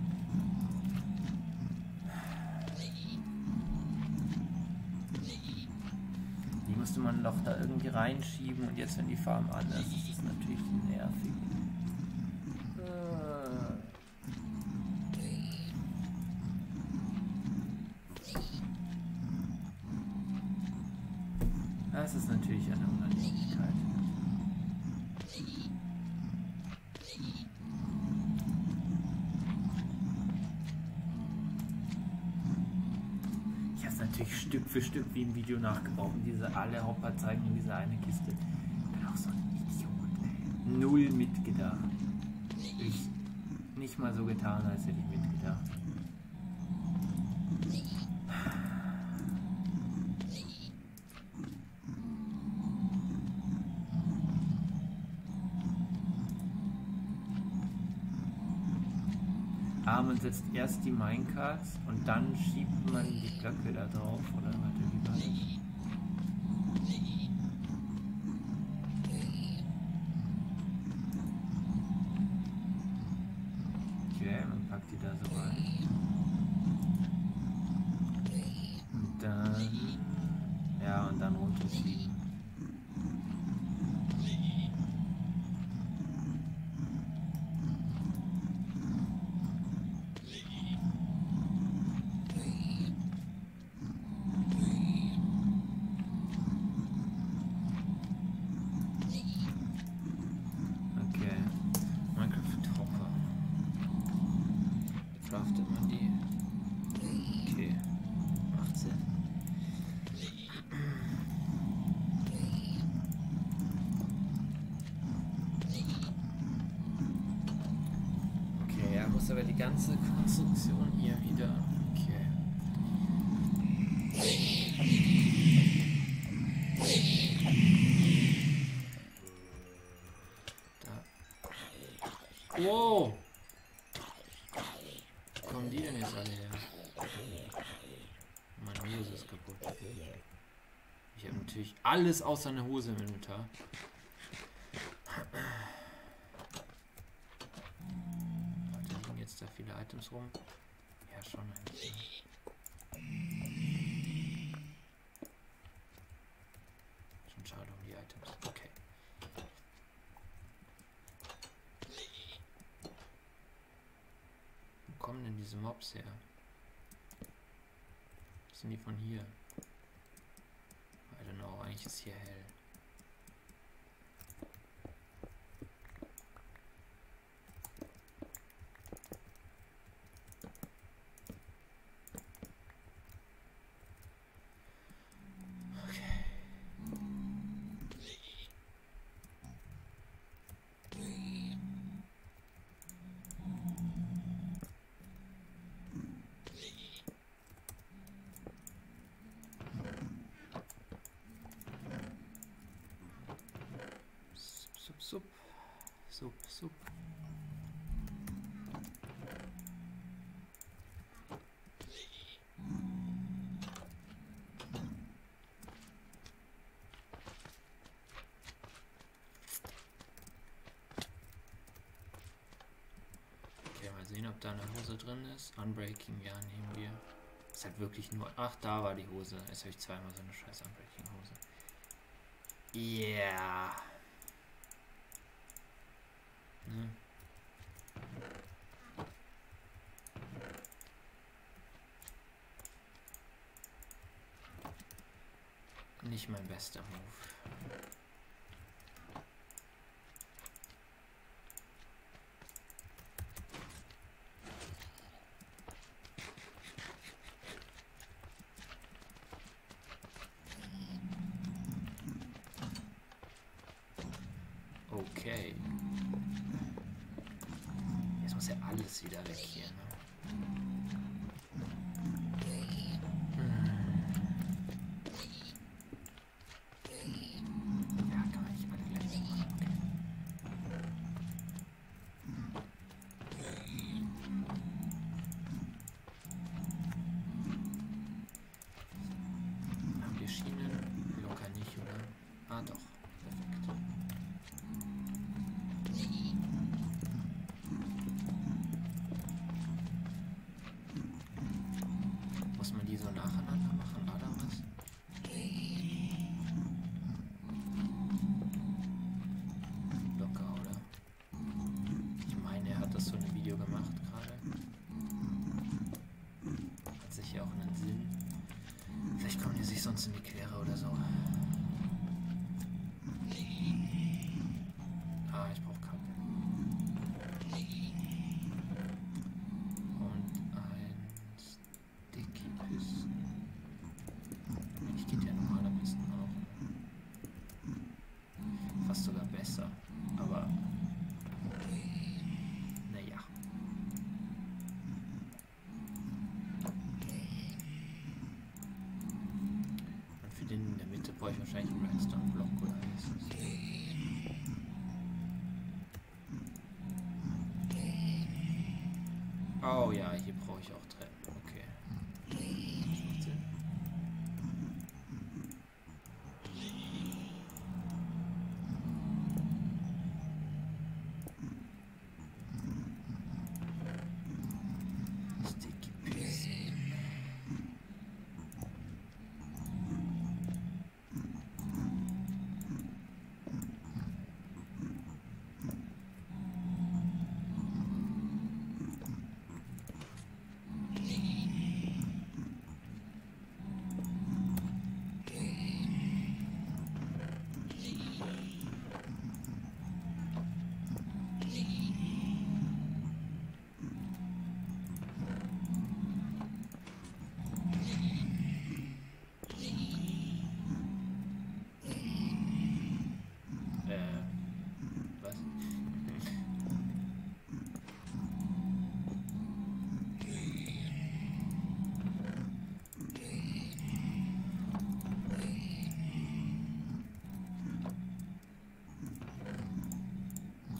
Die musste man doch da irgendwie reinschieben und jetzt, wenn die Farm an ist, ist es natürlich nervig. Das ist natürlich eine Unannehmlichkeit. Ich habe es natürlich Stück für Stück wie im Video nachgebaut und diese alle Hopper zeigen in diese eine Kiste. Ich bin auch so ein Idiot, ey. Null mitgedacht. Ich nicht mal so getan, als hätte ich mitgedacht. Man setzt erst die Minecarts und dann schiebt man die Blöcke da drauf, oder warte, wie war das? Okay, man packt die da so rein. Und dann... ja, und dann runterschieben. craftet man die? Okay, macht Sinn. Okay, er muss aber die ganze Konstruktion hier wieder. Okay. Da. Wow! Wo kommen die denn jetzt alle her? Meine Hose ist kaputt. Ich habe natürlich alles außer eine Hose im Inventar. Da liegen jetzt da viele Items rum. Ja, schon eigentlich. Schon schade um die Items. Okay. Wo kommen denn diese Mobs her? Sind die von hier? I don't know, eigentlich ist hier hell. Sup. Okay, mal sehen, ob da eine Hose drin ist. Unbreaking, ja, nehmen wir. Ist halt wirklich nur... Ach, da war die Hose. Jetzt habe ich zweimal so eine scheiß Unbreaking-Hose. Yeah. Ne? Nicht mein bester Move. Okay. Jetzt muss ja alles wieder weg hier, ne? Ja, kann man nicht alle gleich machen. Okay. Haben wir Schienen? Locker nicht, oder? Ah, doch. Perfekt. Muss man die so nacheinander machen, oder was? Locker, oder? Ich meine, er hat das so ein Video gemacht gerade. Hat sicher auch einen Sinn. Vielleicht kommen die sich sonst in die Quere oder so. Ah, ich brauche Kabel. Und ein Sticky Piston. Ich geht ja normaler Piston auch. Fast sogar besser. Aber naja. Und für den in der Mitte brauche ich wahrscheinlich einen Redstone-Block oder was ist das? Oh ja, hier brauche ich auch Treppen. Okay. Das macht Sinn. Sticky Piston.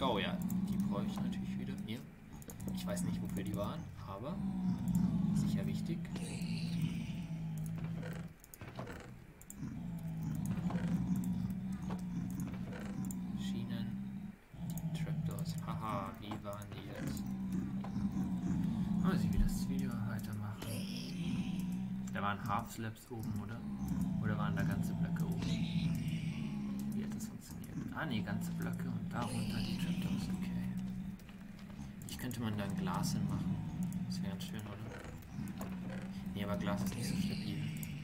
Oh ja, die brauche ich natürlich wieder. Hier. Ich weiß nicht, wofür die waren, aber sicher wichtig. Schienen, Trapdoors. Haha, wie waren die jetzt? Mal sehen, wie das Video weitermachen. Da waren Half-Slaps oben, oder? Oder waren da ganze Blöcke oben? Wie hat das funktioniert? Ah ne, ganze Blöcke und darunter die Trapdoors, okay. Hier könnte man da ein Glas hinmachen. Das wäre ganz schön, oder? Nee, aber Glas ist nicht so stabil.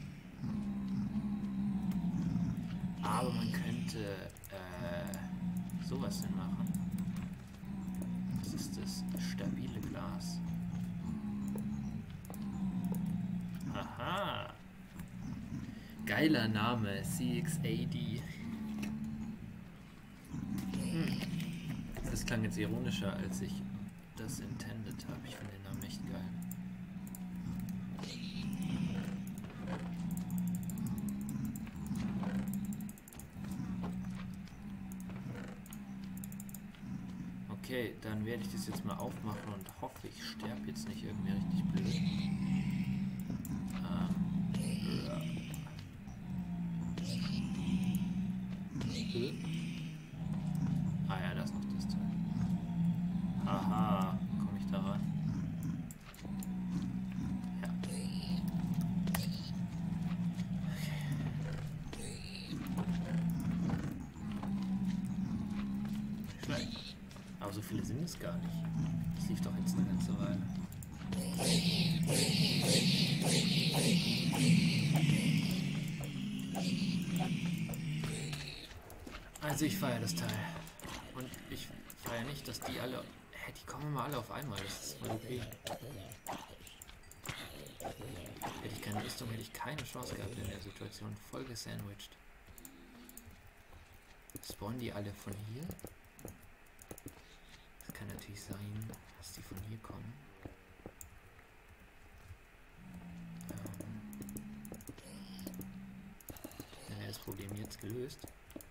Aber man könnte sowas hinmachen. Das ist das stabile Glas. Aha! Geiler Name, CXAD. Das klang jetzt ironischer, als ich das intended habe. Ich finde den Namen echt geil. Okay, dann werde ich das jetzt mal aufmachen und hoffe, ich sterbe jetzt nicht irgendwie richtig blöd. Ah ja, da ist noch das Teil. Aha, komme ich da ran? Ja. Okay. Aber so viele sind es gar nicht. Das lief doch jetzt eine ganze Weile. Also ich feiere das Teil. Und ich feiere nicht, dass die alle... die kommen immer alle auf einmal. Das ist voll okay. Hätte ich keine Rüstung, hätte ich keine Chance gehabt in der Situation. Voll gesandwiched. Spawnen die alle von hier? Das kann natürlich sein, dass die von hier kommen. Dann wäre das Problem jetzt gelöst.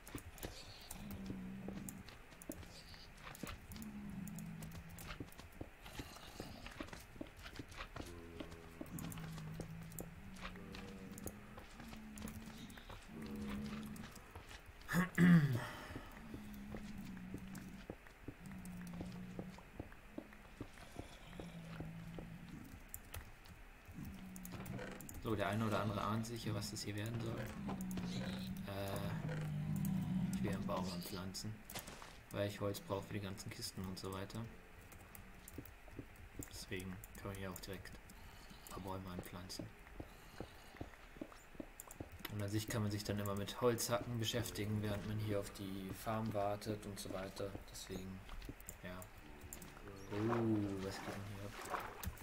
So, der eine oder andere ahnt sicher, was das hier werden soll. Ich will einen Baum anpflanzen, weil ich Holz brauche für die ganzen Kisten und so weiter. Deswegen kann man hier auch direkt ein paar Bäume anpflanzen. Und an sich kann man sich dann immer mit Holzhacken beschäftigen, während man hier auf die Farm wartet und so weiter. Deswegen, ja. Oh, was geht denn hier ab?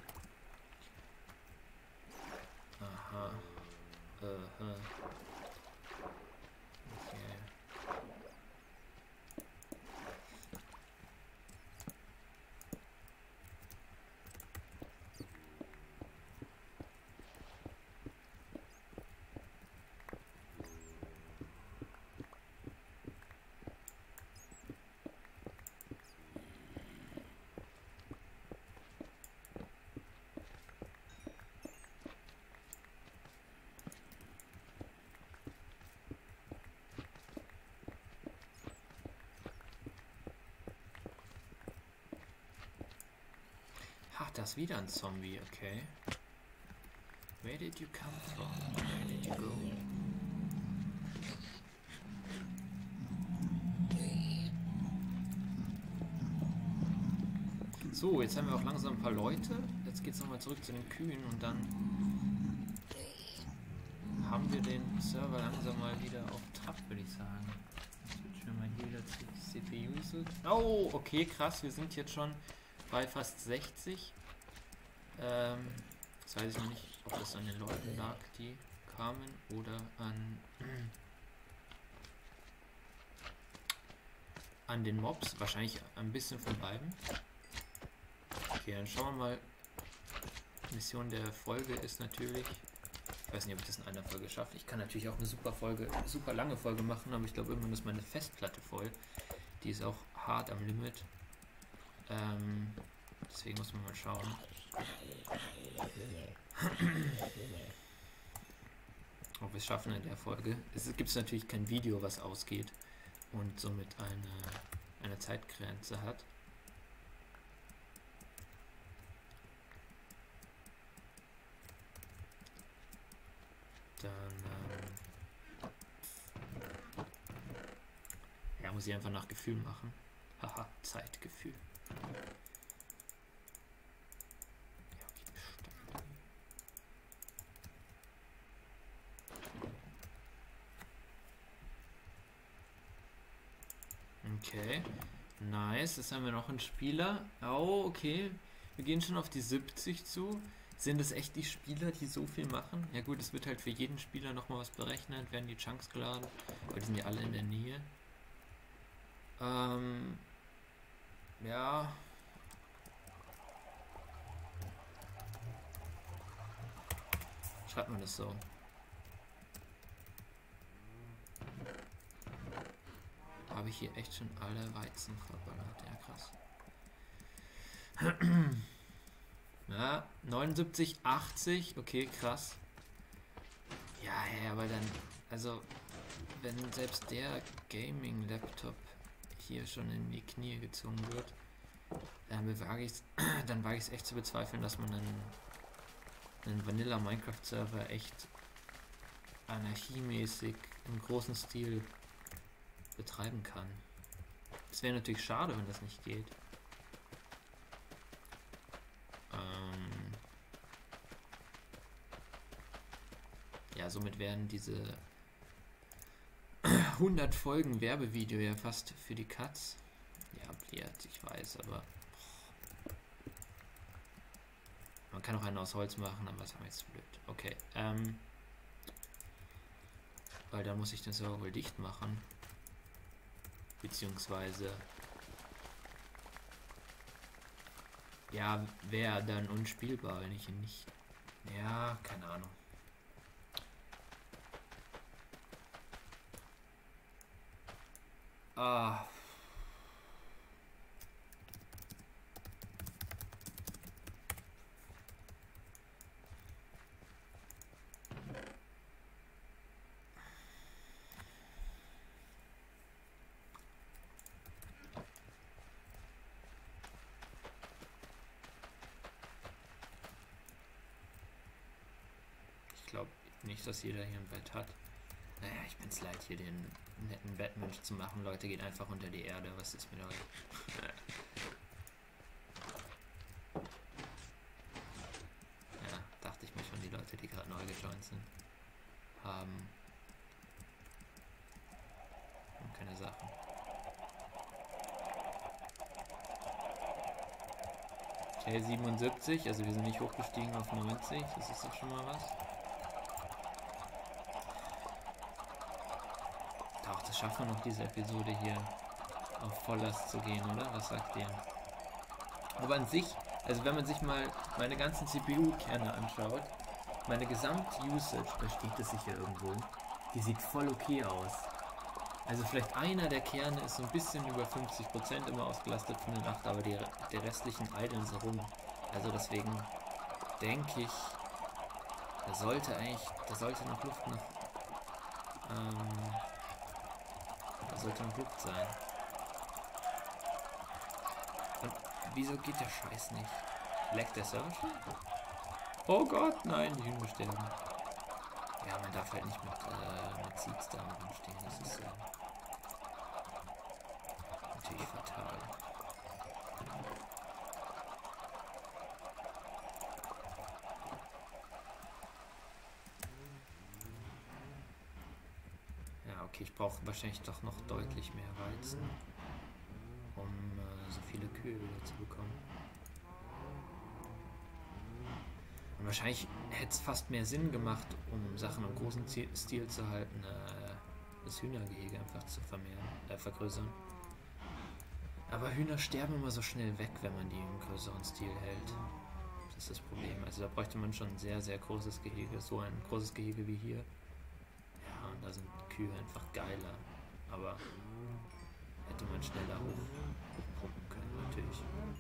Aha. Okay. Ach, da ist wieder ein Zombie, okay. Where did you come from? Where did you go? So, jetzt haben wir auch langsam ein paar Leute. Jetzt geht es nochmal zurück zu den Kühen und dann haben wir den Server langsam mal wieder auf Trab, würde ich sagen. Switchen wir mal hier wieder zu CPU. Oh, okay, krass, wir sind jetzt schon bei fast 60. Jetzt weiß ich noch nicht, ob das an den Leuten lag, die kamen, oder an den Mobs. Wahrscheinlich ein bisschen von beiden. Okay, dann schauen wir mal. Mission der Folge ist natürlich... Ich weiß nicht, ob ich das in einer Folge schaffe. Ich kann natürlich auch eine super lange Folge machen, aber ich glaube, irgendwann ist meine Festplatte voll. Die ist auch hart am Limit. Deswegen muss man mal schauen. Ob wir es schaffen in der Folge. Es gibt natürlich kein Video, was ausgeht und somit eine Zeitgrenze hat. Dann ja, muss ich einfach nach Gefühl machen. Haha, Zeitgefühl. Okay, nice. Jetzt haben wir noch einen Spieler. Oh, okay. Wir gehen schon auf die 70 zu. Sind es echt die Spieler, die so viel machen? Ja gut, es wird halt für jeden Spieler nochmal was berechnet, werden die Chunks geladen. Aber die sind ja alle in der Nähe. Ja. Schreibt man das so? Habe ich hier echt schon alle Weizen verballert. Ja, krass. Ja, 79, 80. Okay, krass. Ja, aber dann, also, wenn selbst der Gaming-Laptop hier schon in die Knie gezogen wird, dann wage ich es echt zu bezweifeln, dass man einen Vanilla-Minecraft-Server echt anarchiemäßig im großen Stil betreiben kann. Es wäre natürlich schade, wenn das nicht geht. Ja, somit werden diese 100 Folgen Werbevideo ja fast für die Cuts. Ja, bliert, ich weiß, aber man kann auch einen aus Holz machen, aber das war jetzt blöd. Okay, weil da muss ich den Server wohl dicht machen. Beziehungsweise ja, wäre dann unspielbar, wenn ich ihn nicht... Ja, keine Ahnung. Ah. Ich glaube nicht, dass jeder hier ein Bett hat. Naja, ich bin's leid, hier den netten Bettmensch zu machen. Leute, geht einfach unter die Erde. Was ist mit euch? Ja, dachte ich mir schon, die Leute, die gerade neu gejoint sind, haben keine Sachen. Okay, 77, also wir sind nicht hochgestiegen auf 90. Das ist doch schon mal was. Doch, das schaffen wir noch, diese Episode hier auf Volllast zu gehen, oder? Was sagt ihr? Aber an sich, also wenn man sich mal meine ganzen CPU-Kerne anschaut, meine Gesamt-Usage, da steht es sicher irgendwo, die sieht voll okay aus. Also vielleicht einer der Kerne ist so ein bisschen über 50% immer ausgelastet von den 8, aber die restlichen idlen so rum. Also deswegen denke ich, da sollte noch Luft noch, da sollte noch Luft sein. Und wieso geht der Scheiß nicht? Leckt der Server schon? Oh Gott, nein, die Hühner sterben. Ja, man darf halt nicht mit Seeds da rumstehen, das ist natürlich fatal. Ja, okay, ich brauche wahrscheinlich doch noch deutlich mehr Weizen, um so viele Kühe wieder zu bekommen. Und wahrscheinlich hätte es fast mehr Sinn gemacht, um Sachen im großen Stil zu halten, das Hühnergehege einfach zu vergrößern. Aber Hühner sterben immer so schnell weg, wenn man die im größeren Stil hält. Das ist das Problem. Also da bräuchte man schon ein sehr, sehr großes Gehege. So ein großes Gehege wie hier. Ja, und da sind Kühe einfach geiler. Aber Hätte man schneller hochpumpen können, natürlich.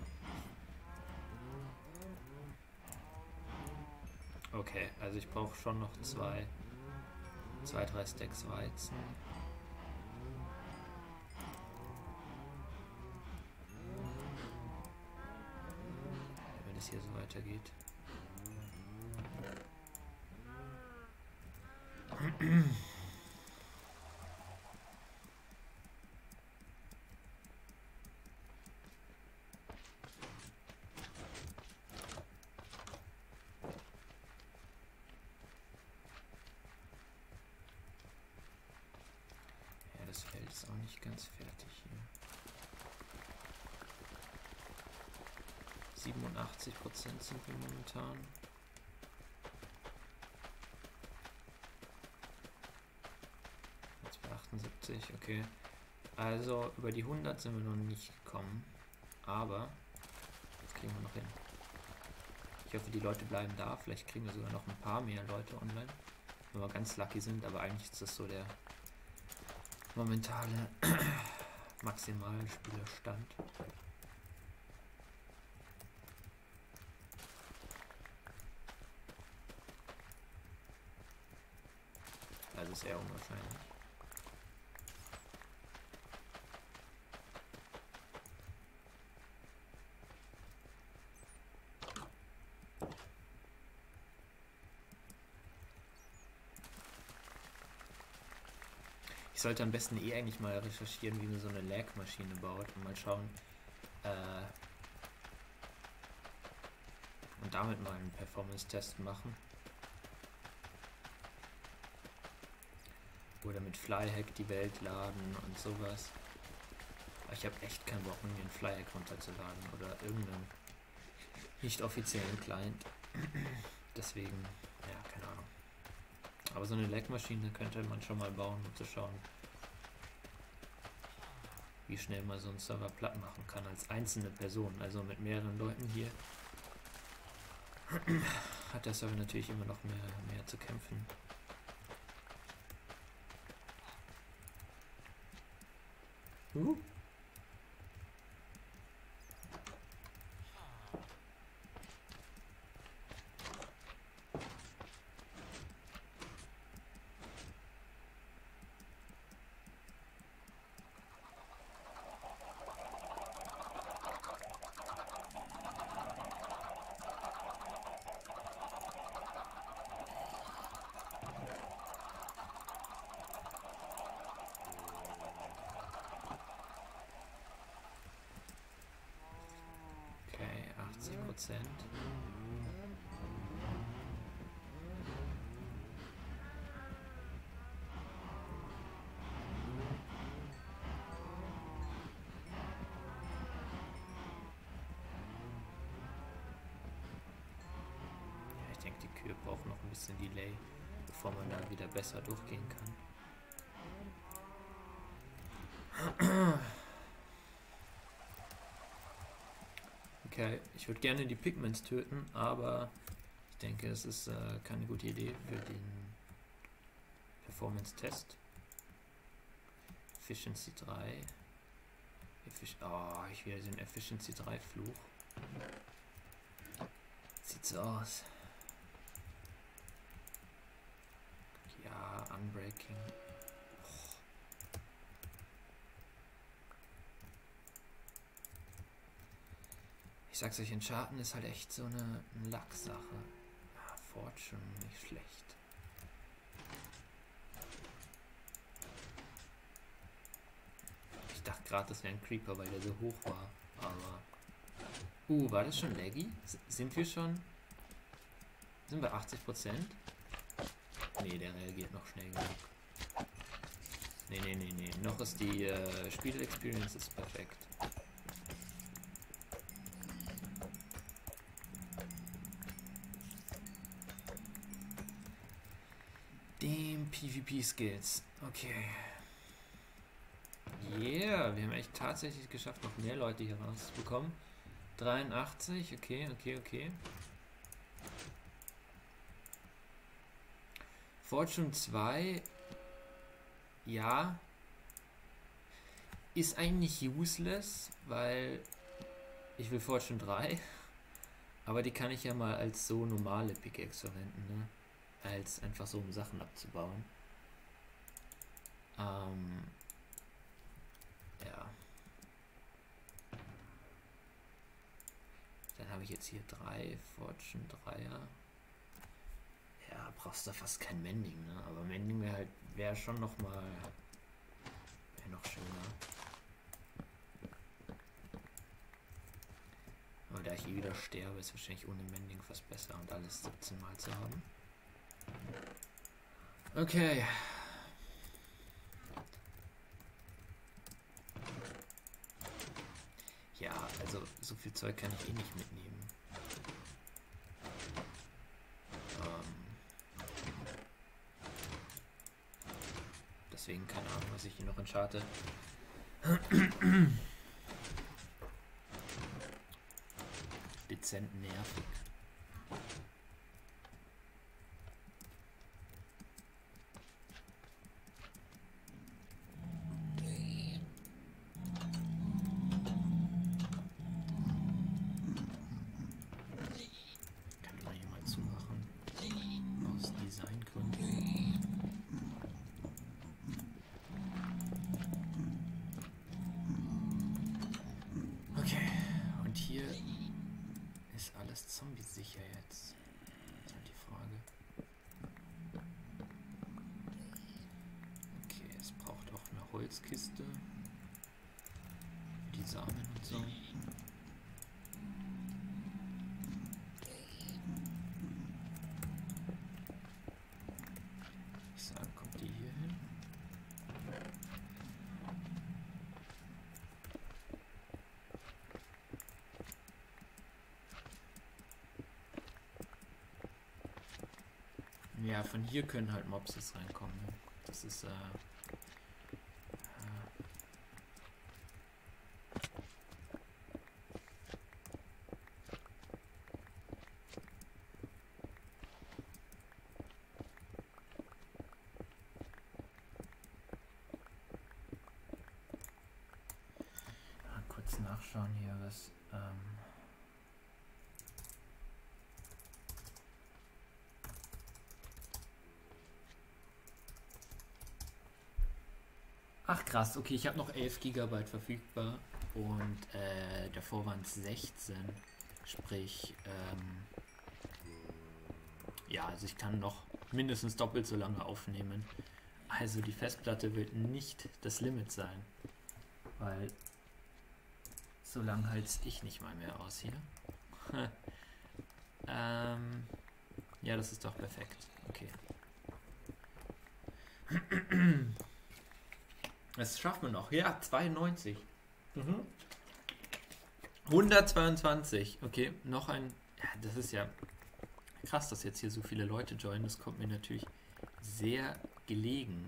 Okay, also ich brauche schon noch zwei, drei Stacks Weizen. Wenn es hier so weitergeht. Ja, das Feld ist auch nicht ganz fertig hier. 87% sind wir momentan. Jetzt bei 78, okay. Also über die 100 sind wir noch nicht gekommen, aber das kriegen wir noch hin. Ich hoffe, die Leute bleiben da. Vielleicht kriegen wir sogar noch ein paar mehr Leute online, wenn wir ganz lucky sind, aber eigentlich ist das so der momentane maximale Spielerstand. Also ist eher unwahrscheinlich. Ich sollte am besten eigentlich mal recherchieren, wie man so eine Lag-Maschine baut und mal schauen und damit mal einen Performance-Test machen. Oder mit Flyhack die Welt laden und sowas. Aber ich habe echt keinen Bock, mir einen Flyhack runterzuladen oder irgendeinen nicht offiziellen Client. Deswegen, ja, keine Ahnung. Aber so eine Lag-Maschine könnte man schon mal bauen, um zu schauen, wie schnell man so einen Server platt machen kann als einzelne Person. Also mit mehreren Leuten hier hat der Server natürlich immer noch mehr zu kämpfen. Okay, 80%. Ich denke, die Kühe brauchen noch ein bisschen Delay, bevor man da wieder besser durchgehen kann. Okay, ich würde gerne die Pigments töten, aber ich denke, es ist keine gute Idee für den Performance-Test. Efficiency 3. Ich will den Efficiency 3 Fluch. Sieht so aus. Ja, Unbreaking. Ich sag's euch, Enchanten ist halt echt so eine Lacksache. Ja, Fortune, nicht schlecht. Ich dachte gerade, das wäre ein Creeper, weil der so hoch war. Aber... war das schon laggy? Sind wir schon... Sind wir 80%? Nee, der reagiert noch schnell genug. Nee. Noch ist die Spiel-Experience ist perfekt. Dem PvP-Skills. Okay. Yeah, wir haben echt tatsächlich geschafft, noch mehr Leute hier rauszubekommen. 83, okay. Fortune 2, ja. ist eigentlich useless, weil ich will Fortune 3, aber die kann ich ja mal als so normale Pickaxe verwenden, ne? Als einfach so, um Sachen abzubauen. Ja. Dann habe ich jetzt hier 3 Fortune 3er. Ja, brauchst du fast kein Mending, ne? Aber Mending wäre schon noch schöner. Aber da ich wieder sterbe, ist wahrscheinlich ohne Mending fast besser und alles 17 Mal zu haben. Okay. Ja, also so viel Zeug kann ich eh nicht mitnehmen. Deswegen keine Ahnung, was ich hier noch entscharte. Dezent nervig. Kann man hier mal zumachen. Aus Designgründen. Okay, und hier ist alles zombie-sicher jetzt? Das ist halt die Frage. Okay, es braucht auch eine Holzkiste. Die Samen und so. Ich sage, kommt die hier hin? Ja, von hier können halt Mobs jetzt reinkommen. Ne? Das ist kurz nachschauen hier, was ach krass, okay, ich habe noch 11 GB verfügbar und davor waren es 16. Sprich, ja, also ich kann noch mindestens doppelt so lange aufnehmen. Also die Festplatte wird nicht das Limit sein, weil so lange halte ich nicht mal mehr aus hier. Ja, das ist doch perfekt. Okay. Das schaffen wir noch. Ja, 92. 122. Okay, noch ein... Ja, das ist ja krass, dass jetzt hier so viele Leute joinen. Das kommt mir natürlich sehr gelegen.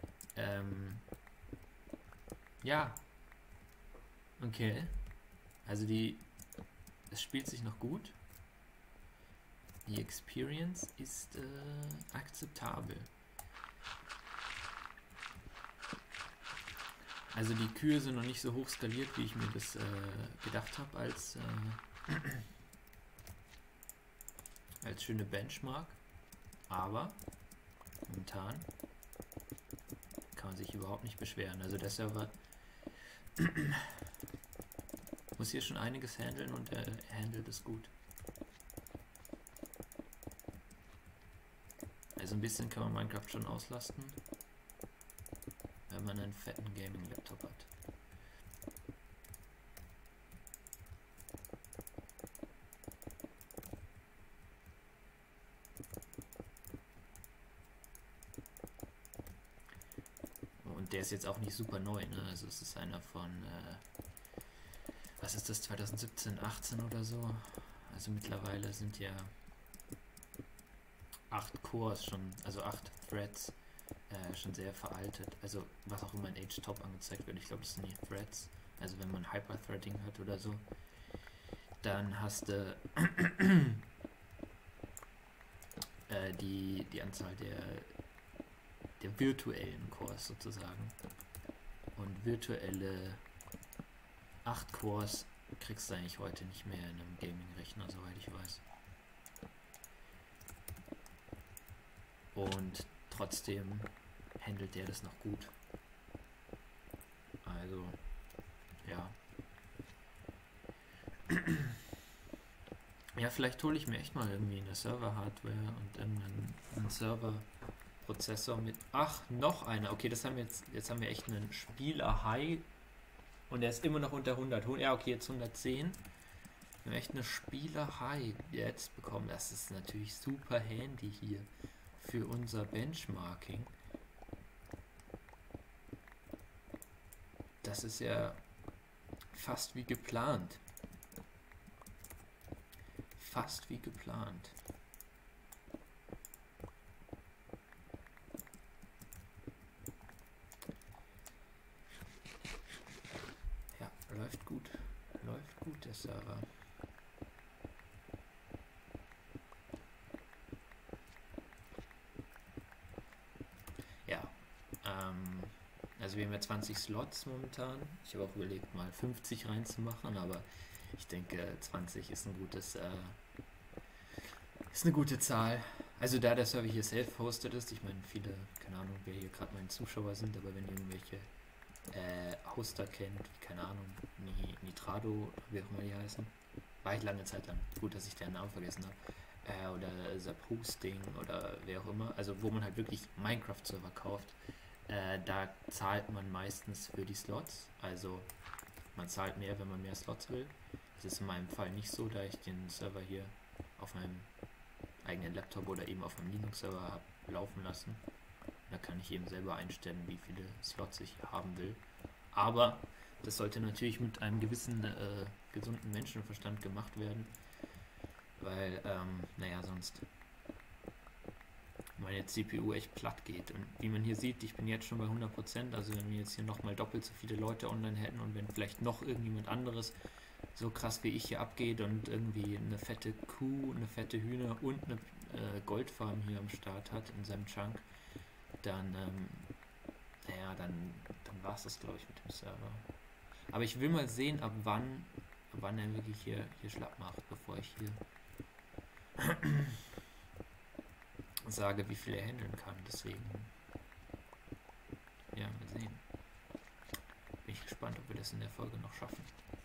Ja. Okay. Also es spielt sich noch gut. Die Experience ist akzeptabel. Also die Kühe sind noch nicht so hoch skaliert, wie ich mir das gedacht habe, als schöne Benchmark. Aber momentan kann man sich überhaupt nicht beschweren. Also der Server muss hier schon einiges handeln und er handelt es gut. Also ein bisschen kann man Minecraft schon auslasten, wenn man einen fetten Gaming-Laptop hat. Und der ist jetzt auch nicht super neu, ne? Also es ist einer von, was ist das, 2017, 18 oder so. Also mittlerweile sind ja 8 Cores schon, also 8 Threads schon sehr veraltet. Also was auch immer in Age-Top angezeigt wird, ich glaube das sind die Threads. Also wenn man Hyper-Threading hat oder so, dann hast du die Anzahl der virtuellen Cores sozusagen. und virtuelle 8 Cores kriegst du eigentlich heute nicht mehr in einem Gaming-Rechner, soweit ich weiß. Und trotzdem handelt der das noch gut. Also, ja. Ja, vielleicht hole ich mir echt mal irgendwie eine Server-Hardware und irgendeinen Server-Prozessor mit. Ach, noch einer. Okay, das haben wir jetzt haben wir echt einen Spieler-High und der ist immer noch unter 100. Ja, okay, jetzt 110. Wir haben echt eine Spieler-High jetzt bekommen. Das ist natürlich super handy hier für unser Benchmarking. Das ist ja fast wie geplant. Fast wie geplant. Ja, läuft gut. Läuft gut, der Server. Ja, also wir haben ja 20 Slots momentan. Ich habe auch überlegt, mal 50 reinzumachen, aber ich denke, 20 ist ein gutes, ist eine gute Zahl. Also da der Server hier self-hosted ist, ich meine, viele, keine Ahnung, wer hier gerade meine Zuschauer sind, aber wenn ihr irgendwelche Hoster kennt, wie, keine Ahnung, Nitrado, wie auch immer die heißen, war ich lange Zeit lang. Gut, dass ich den Namen vergessen habe. Oder Zap Hosting oder wer auch immer. Also wo man halt wirklich Minecraft-Server kauft. Da zahlt man meistens für die Slots. Also man zahlt mehr, wenn man mehr Slots will. Das ist in meinem Fall nicht so, da ich den Server hier auf meinem eigenen Laptop oder eben auf meinem Linux-Server habe laufen lassen. Da kann ich eben selber einstellen, wie viele Slots ich haben will. Aber das sollte natürlich mit einem gewissen gesunden Menschenverstand gemacht werden, weil, naja, sonst meine CPU echt platt geht. Und wie man hier sieht, ich bin jetzt schon bei 100%, also wenn wir jetzt hier nochmal doppelt so viele Leute online hätten und wenn vielleicht noch irgendjemand anderes so krass wie ich hier abgeht und irgendwie eine fette Kuh, eine fette Hühner und eine Goldfarm hier am Start hat in seinem Chunk, dann, naja, dann war es das, glaube ich, mit dem Server. Aber ich will mal sehen, ab wann er wirklich hier schlapp macht, bevor ich hier sage, wie viel er handeln kann. Deswegen, ja, mal sehen. Bin ich gespannt, ob wir das in der Folge noch schaffen.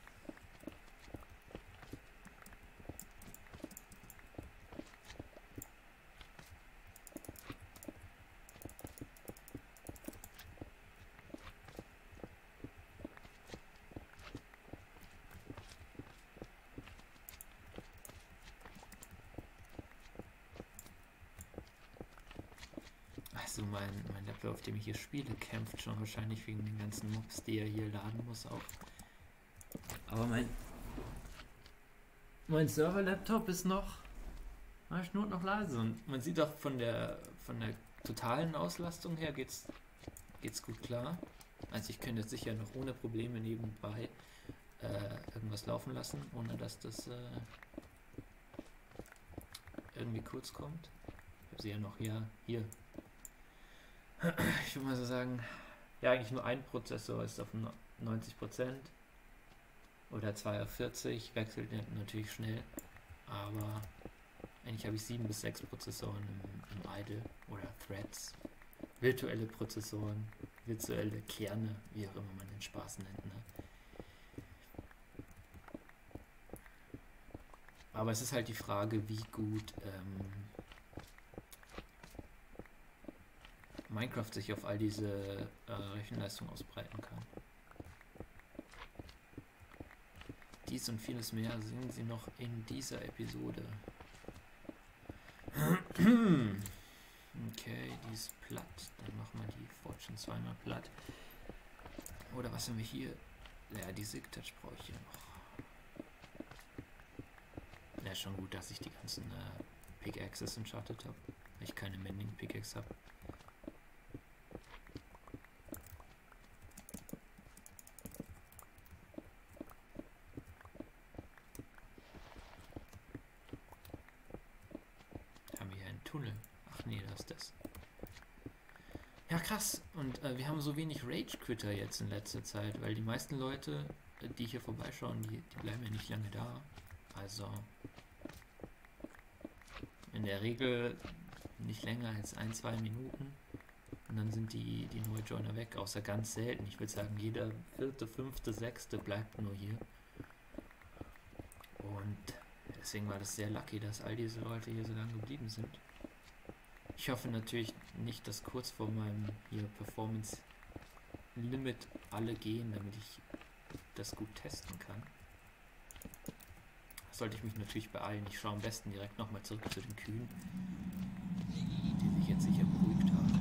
Also mein Laptop, auf dem ich hier spiele, kämpft schon wahrscheinlich wegen den ganzen Mobs, die er hier laden muss auch. Aber mein Server-Laptop ist noch leise und man sieht auch von der totalen Auslastung her geht's gut klar. Also ich könnte jetzt sicher noch ohne Probleme nebenbei irgendwas laufen lassen, ohne dass das irgendwie kurz kommt. Ich habe sie ja noch hier. Ich würde mal so sagen, ja, eigentlich nur ein Prozessor ist auf 90% oder 2 auf 40, wechselt natürlich schnell, aber eigentlich habe ich 7 bis 6 Prozessoren im Idle oder Threads, virtuelle Prozessoren, virtuelle Kerne, wie auch immer man den Spaß nennt. Ne? Aber es ist halt die Frage, wie gut Minecraft sich auf all diese Rechenleistung ausbreiten kann. Dies und vieles mehr sehen Sie noch in dieser Episode. Okay, die ist platt. Dann machen wir die Fortune zweimal platt. Oder was haben wir hier? Ja, die Sig-Touch brauche ich hier noch. Ja, schon gut, dass ich die ganzen Pickaxes enchantet habe. Weil ich keine Mending Pickaxe habe. Haben wir hier einen Tunnel? Ach nee, da ist das. Ja, krass. Und wir haben so wenig Rage-Quitter jetzt in letzter Zeit, weil die meisten Leute, die hier vorbeischauen, die bleiben ja nicht lange da. Also in der Regel nicht länger als 1-2 Minuten. Und dann sind die Neujoiner weg, außer ganz selten. Ich würde sagen, jeder 4., 5., 6. bleibt nur hier. Und deswegen war das sehr lucky, dass all diese Leute hier so lange geblieben sind. Ich hoffe natürlich nicht, dass kurz vor meinem hier Performance Limit alle gehen, damit ich das gut testen kann. Sollte ich mich natürlich beeilen. Ich schaue am besten direkt nochmal zurück zu den Kühen, die sich jetzt sicher beruhigt haben.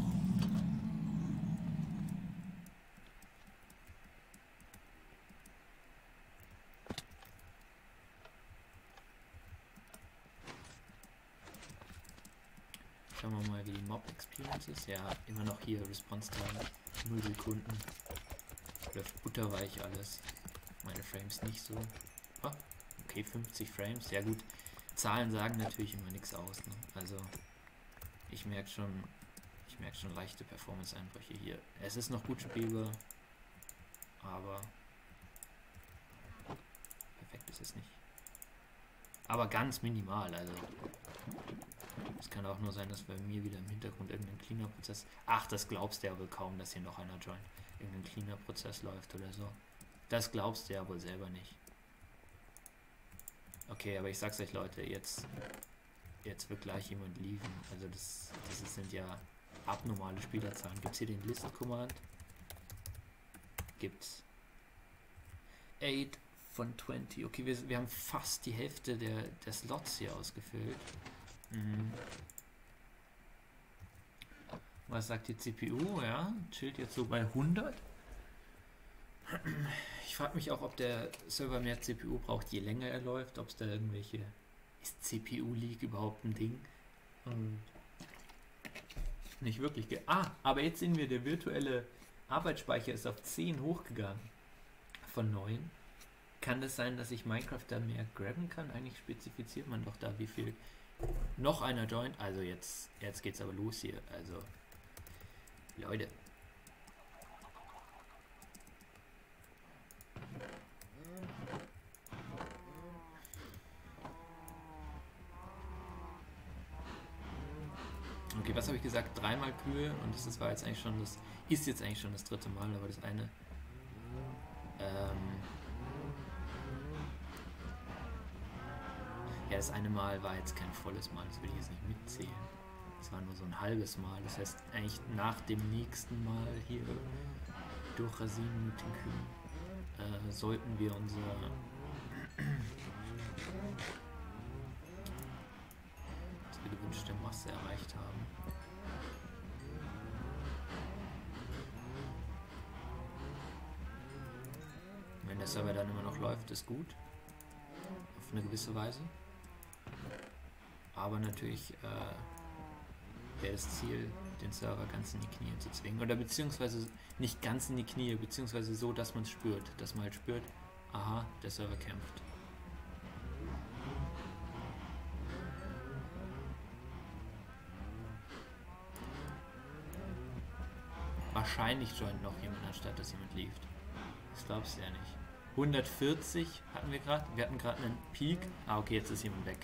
Schauen wir mal, wie die Mob Experience ist. Ja, immer noch hier Response Time 0 Sekunden. Läuft butterweich alles. Meine Frames nicht so. Ah, okay, 50 Frames. Ja gut, Zahlen sagen natürlich immer nichts aus. Ne? Also ich merke schon leichte Performance-Einbrüche hier. Es ist noch gut spielbar, aber perfekt ist es nicht. Aber ganz minimal, also es kann auch nur sein, dass bei mir wieder im Hintergrund irgendein Cleaner-Prozess... Ach, das glaubst du ja wohl kaum, dass hier noch einer joint. Irgendein Cleaner-Prozess läuft oder so. Das glaubst du ja wohl selber nicht. Okay, aber ich sag's euch, Leute, jetzt wird gleich jemand liefen. Also das sind ja abnormale Spielerzahlen. Gibt's hier den List-Command? Gibt's. 8 von 20. Okay, wir haben fast die Hälfte der Slots hier ausgefüllt. Was sagt die CPU? Ja, chillt jetzt so bei 100. Ich frage mich auch, ob der Server mehr CPU braucht, je länger er läuft, ob es da irgendwelche... Ist CPU-Leak überhaupt ein Ding? Nicht wirklich. Aber jetzt sehen wir, der virtuelle Arbeitsspeicher ist auf 10 hochgegangen. Von 9. Kann das sein, dass ich Minecraft da mehr grabben kann? Eigentlich spezifiziert man doch da, wie viel... Noch einer joint. Also jetzt geht's aber los hier. Also, Leute. Okay, was habe ich gesagt? 3-mal Kühe und ist jetzt eigentlich schon das 3. Mal, aber das eine ja, das eine Mal war jetzt kein volles Mal, das will ich jetzt nicht mitzählen. Das war nur so ein halbes Mal. Das heißt, eigentlich nach dem nächsten Mal hier durchrasieren mit den Kühen sollten wir unsere gewünschte Masse erreicht haben. Wenn der Server dann immer noch läuft, ist gut. Auf eine gewisse Weise. Aber natürlich wäre das Ziel, den Server ganz in die Knie zu zwingen. Oder beziehungsweise nicht ganz in die Knie, beziehungsweise so, dass man es spürt. Dass man halt spürt, aha, der Server kämpft. Wahrscheinlich joint noch jemand, anstatt dass jemand lief. Das glaubst du ja nicht. 140 hatten wir gerade. Wir hatten gerade einen Peak. Ah, okay, jetzt ist jemand weg.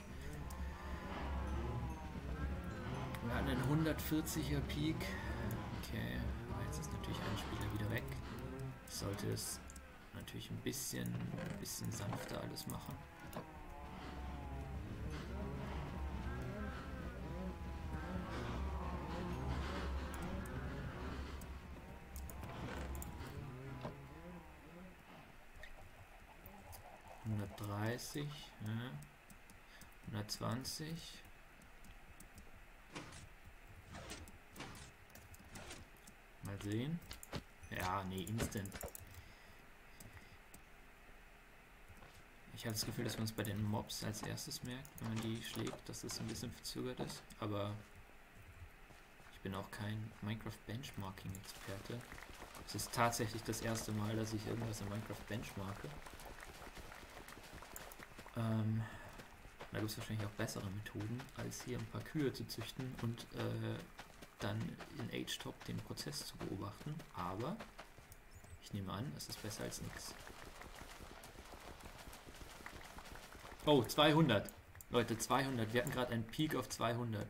Wir hatten einen 140er Peak. Okay, aber jetzt ist natürlich ein Spieler wieder weg. Ich sollte es natürlich ein bisschen sanfter alles machen. Ja. 120. Mal sehen. Ja, nee, instant. Ich habe das Gefühl, dass man es bei den Mobs als erstes merkt, wenn man die schlägt, dass es ein bisschen verzögert ist. Aber ich bin auch kein Minecraft-Benchmarking-Experte. Es ist tatsächlich das erste Mal, dass ich irgendwas in Minecraft benchmarke. Da gibt es wahrscheinlich auch bessere Methoden, als hier ein paar Kühe zu züchten und dann in HTOP den Prozess zu beobachten, aber ich nehme an, es ist besser als nichts. Oh, 200. Leute, 200. Wir hatten gerade einen Peak auf 200.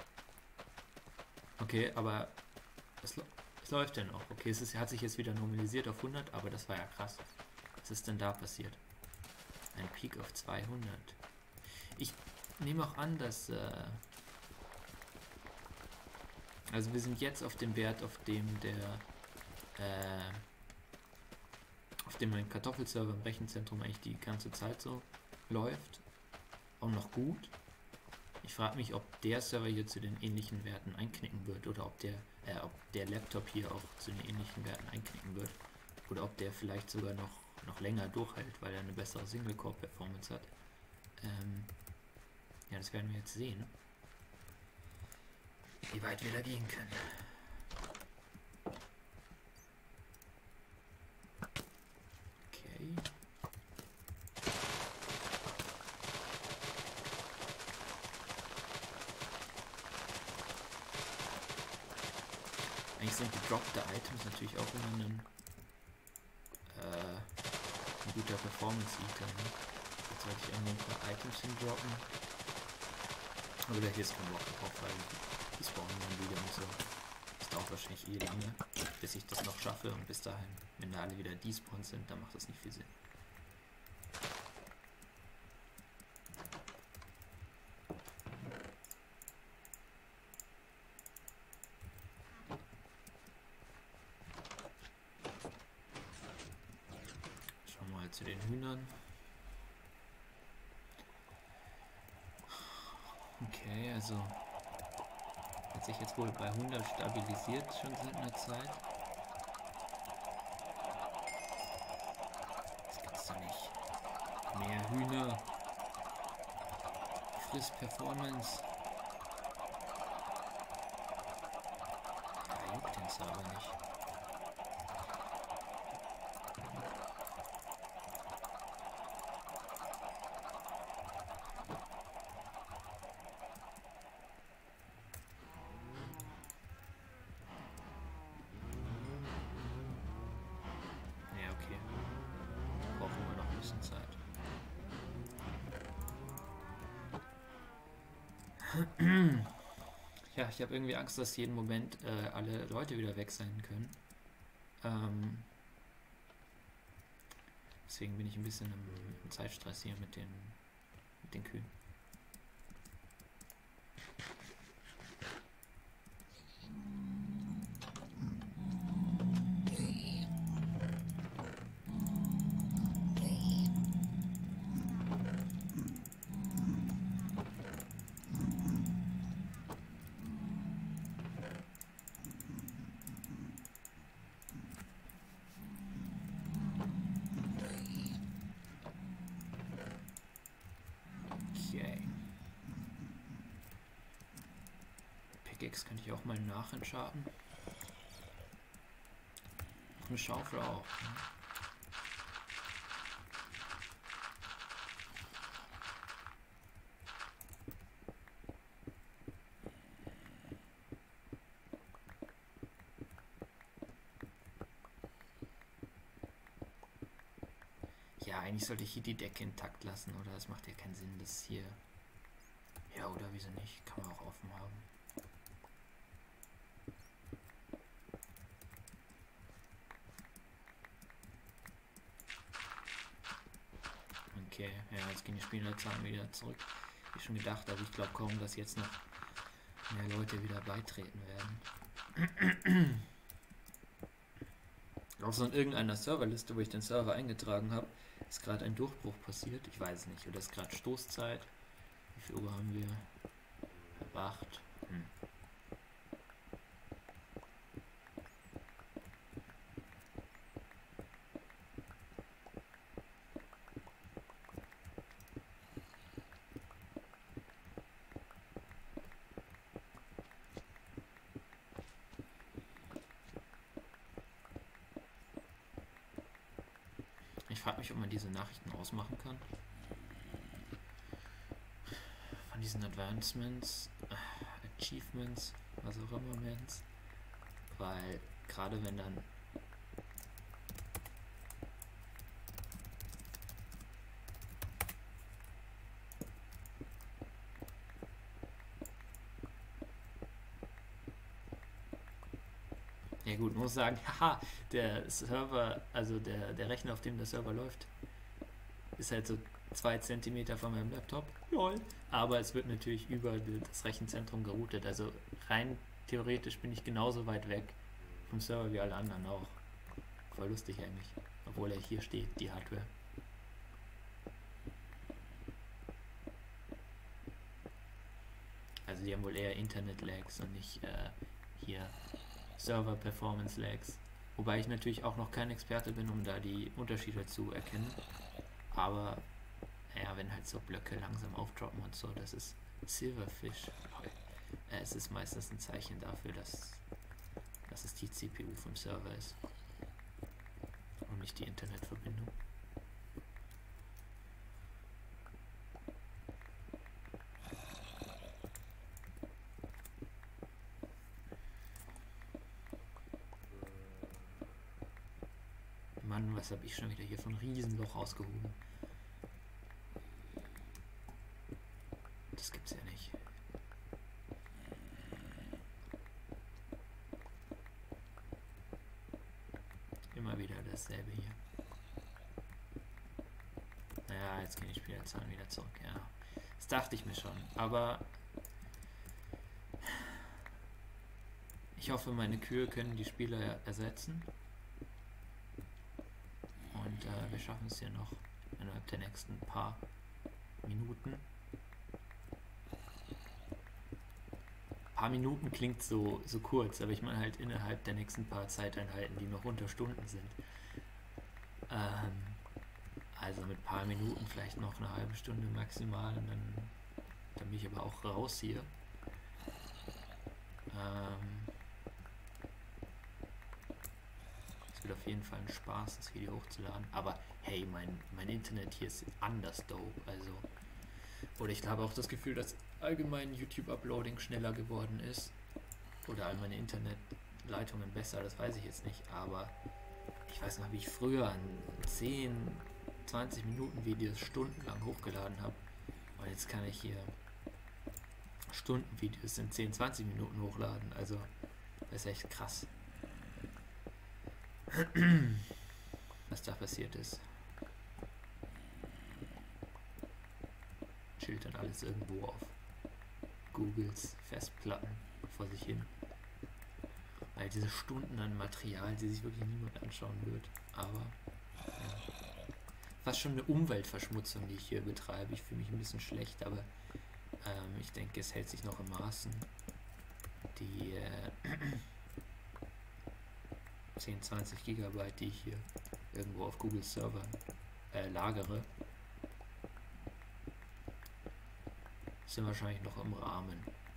Okay, aber es läuft ja noch. Okay, hat sich jetzt wieder normalisiert auf 100, aber das war ja krass. Was ist denn da passiert? Ein Peak auf 200. Ich nehme auch an, dass... also wir sind jetzt auf dem Wert, auf dem mein Kartoffelserver im Rechenzentrum eigentlich die ganze Zeit so läuft. Auch noch gut. Ich frage mich, ob der Server hier zu den ähnlichen Werten einknicken wird oder ob der Laptop hier auch zu den ähnlichen Werten einknicken wird. Oder ob der vielleicht sogar noch länger durchhält, weil er eine bessere Single-Core-Performance hat. Ja, das werden wir jetzt sehen. Wie weit wir da gehen können. Okay. Eigentlich sind gedroppte Items natürlich auch immer ein guter Performance-Eater. Ne? Jetzt sollte ich irgendwie ein paar Items hindroppen. Aber da hier ist kein Bock drauf, weil die spawnen dann wieder und so. Das dauert wahrscheinlich eh lange, bis ich das noch schaffe. Und bis dahin, wenn da alle wieder despawned sind, dann macht das nicht viel Sinn. Zu den Hühnern. Okay, also hat sich jetzt wohl bei 100 stabilisiert schon seit einer Zeit. Das kannst du nicht. Mehr Hühner. Friss Performance. Ja, juckt den Server nicht. Ja, ich habe irgendwie Angst, dass jeden Moment alle Leute wieder weg sein können. Deswegen bin ich ein bisschen im Zeitstress hier mit den Kühen. Pickaxe könnte ich auch mal nachencharten. Eine Schaufel auch. Ne? Ja, eigentlich sollte ich hier die Decke intakt lassen, oder? Es macht ja keinen Sinn, das hier... Ja, oder wieso nicht? Kann man auch offen haben. Okay, ja, jetzt gehen die Spielerzahlen wieder zurück. Wie schon gedacht, aber ich glaube kaum, dass jetzt noch mehr Leute wieder beitreten werden. Auch so in irgendeiner Serverliste, wo ich den Server eingetragen habe, ist gerade ein Durchbruch passiert. Ich weiß nicht, oder ist gerade Stoßzeit? Wie viel Uhr haben wir? Halb 8. Ich frage mich, ob man diese Nachrichten ausmachen kann. Von diesen Advancements, Achievements. was auch immer Mens, weil gerade wenn dann ja gut, muss sagen, haha, der Server, also der Rechner, auf dem der Server läuft, ist halt so 2 Zentimeter von meinem Laptop. Lol. Aber es wird natürlich über das Rechenzentrum geroutet. Also rein theoretisch bin ich genauso weit weg vom Server wie alle anderen auch. Voll lustig eigentlich. Obwohl er hier steht, die Hardware. Also die haben wohl eher Internet-Lags und nicht hier Server-Performance-Lags. Wobei ich natürlich auch noch kein Experte bin, um da die Unterschiede zu erkennen. Aber naja, wenn halt so Blöcke langsam aufdroppen und so, das ist Silverfish. Es ist meistens ein Zeichen dafür, dass es die CPU vom Server ist und nicht die Internetverbindung. Mann, was habe ich schon wieder hier von Riesenloch rausgehoben? Das gibt's ja nicht. Immer wieder dasselbe hier. Naja, jetzt gehen die Spielerzahlen wieder zurück, ja. Das dachte ich mir schon, aber ich hoffe, meine Kühe können die Spieler ersetzen. Und wir schaffen es hier noch innerhalb der nächsten paar Minuten. Paar Minuten klingt so kurz, aber ich meine halt innerhalb der nächsten paar Zeiteinheiten, die noch unter Stunden sind. Also mit paar Minuten vielleicht noch eine halbe Stunde maximal und dann bin ich aber auch raus hier. Es wird auf jeden Fall ein Spaß, das Video hochzuladen. Aber hey, mein Internet hier ist anders dope. Also, oder ich habe auch das Gefühl, dass allgemein YouTube-Uploading schneller geworden ist. Oder all meine Internetleitungen besser, das weiß ich jetzt nicht. Aber ich weiß noch, wie ich früher an 10, 20 Minuten Videos stundenlang hochgeladen habe. Und jetzt kann ich hier Stundenvideos in 10, 20 Minuten hochladen. Also, das ist echt krass, was da passiert ist. Chillt dann alles irgendwo auf Googles Festplatten vor sich hin. Weil diese Stunden an Material, die sich wirklich niemand anschauen wird. Aber ja. Fast schon eine Umweltverschmutzung, die ich hier betreibe. Ich fühle mich ein bisschen schlecht, aber ich denke, es hält sich noch im Maßen. Die 10, 20 Gigabyte, die ich hier irgendwo auf Google Server lagere, sind wahrscheinlich noch im Rahmen.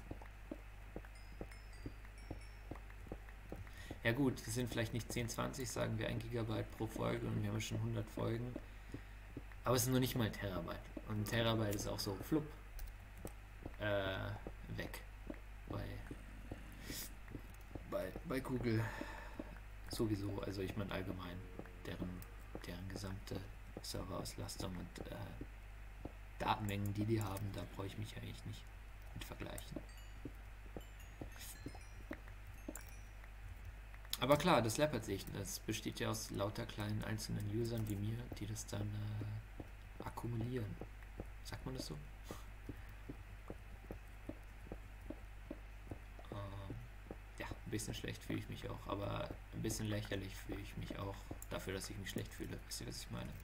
Ja gut, es sind vielleicht nicht 10, 20, sagen wir 1 Gigabyte pro Folge und wir haben schon 100 Folgen. Aber es sind noch nicht mal ein Terabyte. Und ein Terabyte ist auch so flupp weg bei Google sowieso. Also ich meine allgemein deren gesamte Serverauslastung und Datenmengen, die haben, da brauche ich mich eigentlich nicht mit vergleichen. Aber klar, das läppert sich. Das besteht ja aus lauter kleinen einzelnen Usern wie mir, die das dann akkumulieren. Sagt man das so? Ja, ein bisschen schlecht fühle ich mich auch, aber ein bisschen lächerlich fühle ich mich auch dafür, dass ich mich schlecht fühle. Wisst ihr, was ich meine?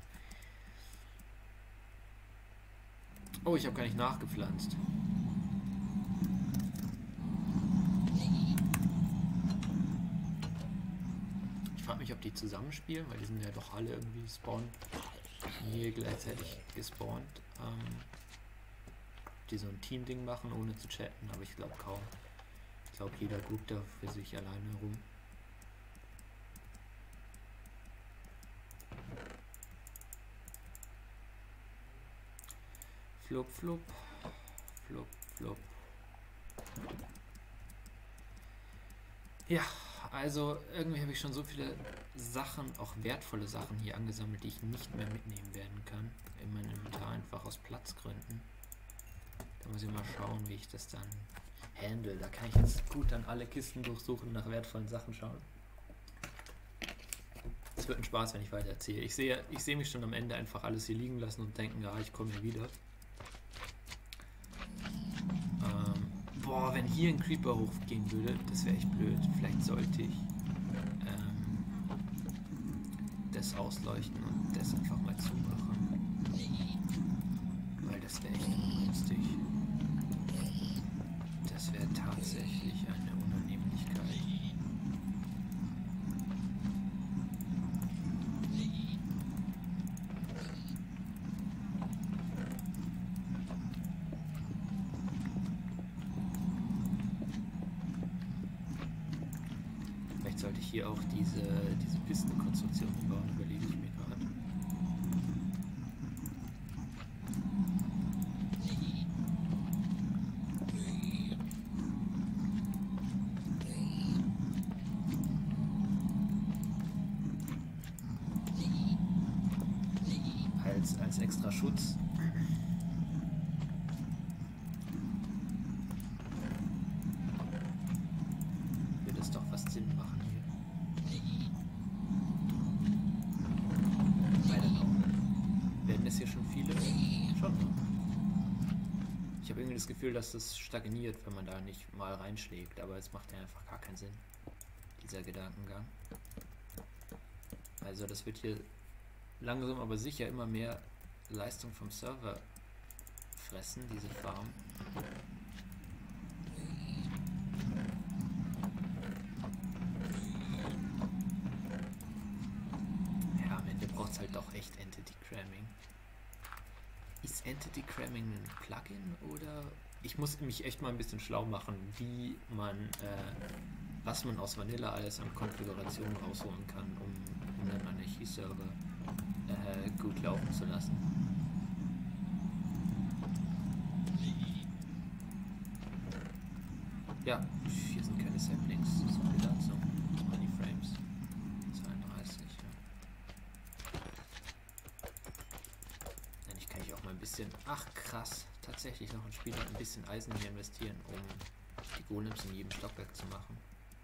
Oh, ich habe gar nicht nachgepflanzt. Ich frage mich, ob die zusammenspielen, weil die sind ja doch alle irgendwie hier gleichzeitig gespawnt. Die so ein Team-Ding machen, ohne zu chatten, aber ich glaube kaum. Ich glaube, jeder guckt da für sich alleine rum. Flup, flup, flup, flup. Ja, also irgendwie habe ich schon so viele Sachen, auch wertvolle Sachen hier angesammelt, die ich nicht mehr mitnehmen werden kann. In meinem Inventar einfach aus Platzgründen. Da muss ich mal schauen, wie ich das dann handle. Da kann ich jetzt gut dann alle Kisten durchsuchen, nach wertvollen Sachen schauen. Es wird ein Spaß, wenn ich weiter erzähle. Ich sehe mich schon am Ende einfach alles hier liegen lassen und denken, ja, ich komme hier wieder. Boah, wenn hier ein Creeper hochgehen würde, das wäre echt blöd. Vielleicht sollte ich das ausleuchten und das einfach mal zumachen. Weil das wäre echt ungünstig. Das wäre tatsächlich eine Unannehmlichkeit. Vielleicht sollte ich hier auch diese Pistenkonstruktion bauen, überlege ich mir gerade. Als extra Schutz. Wird es doch was Sinn machen hier. Leider noch. Werden es hier schon viele? Schon. Ich habe irgendwie das Gefühl, dass das stagniert, wenn man da nicht mal reinschlägt, aber es macht ja einfach gar keinen Sinn, dieser Gedankengang. Also das wird hier langsam aber sicher immer mehr Leistung vom Server fressen, diese Farm. Ja, am Ende braucht es halt doch echt Entity Cramming. Ist Entity Cramming ein Plugin oder... Ich muss mich echt mal ein bisschen schlau machen, wie man, was man aus Vanilla alles an Konfigurationen rausholen kann, um einen Anarchie-Server gut laufen zu lassen. Ja, hier sind keine Saplings, so viel dazu. 20 Frames. 32, ja. Eigentlich kann ich auch mal ein bisschen, ach krass, tatsächlich noch ein Spieler ein bisschen Eisen hier investieren, um die Golems in jedem Stockwerk zu machen.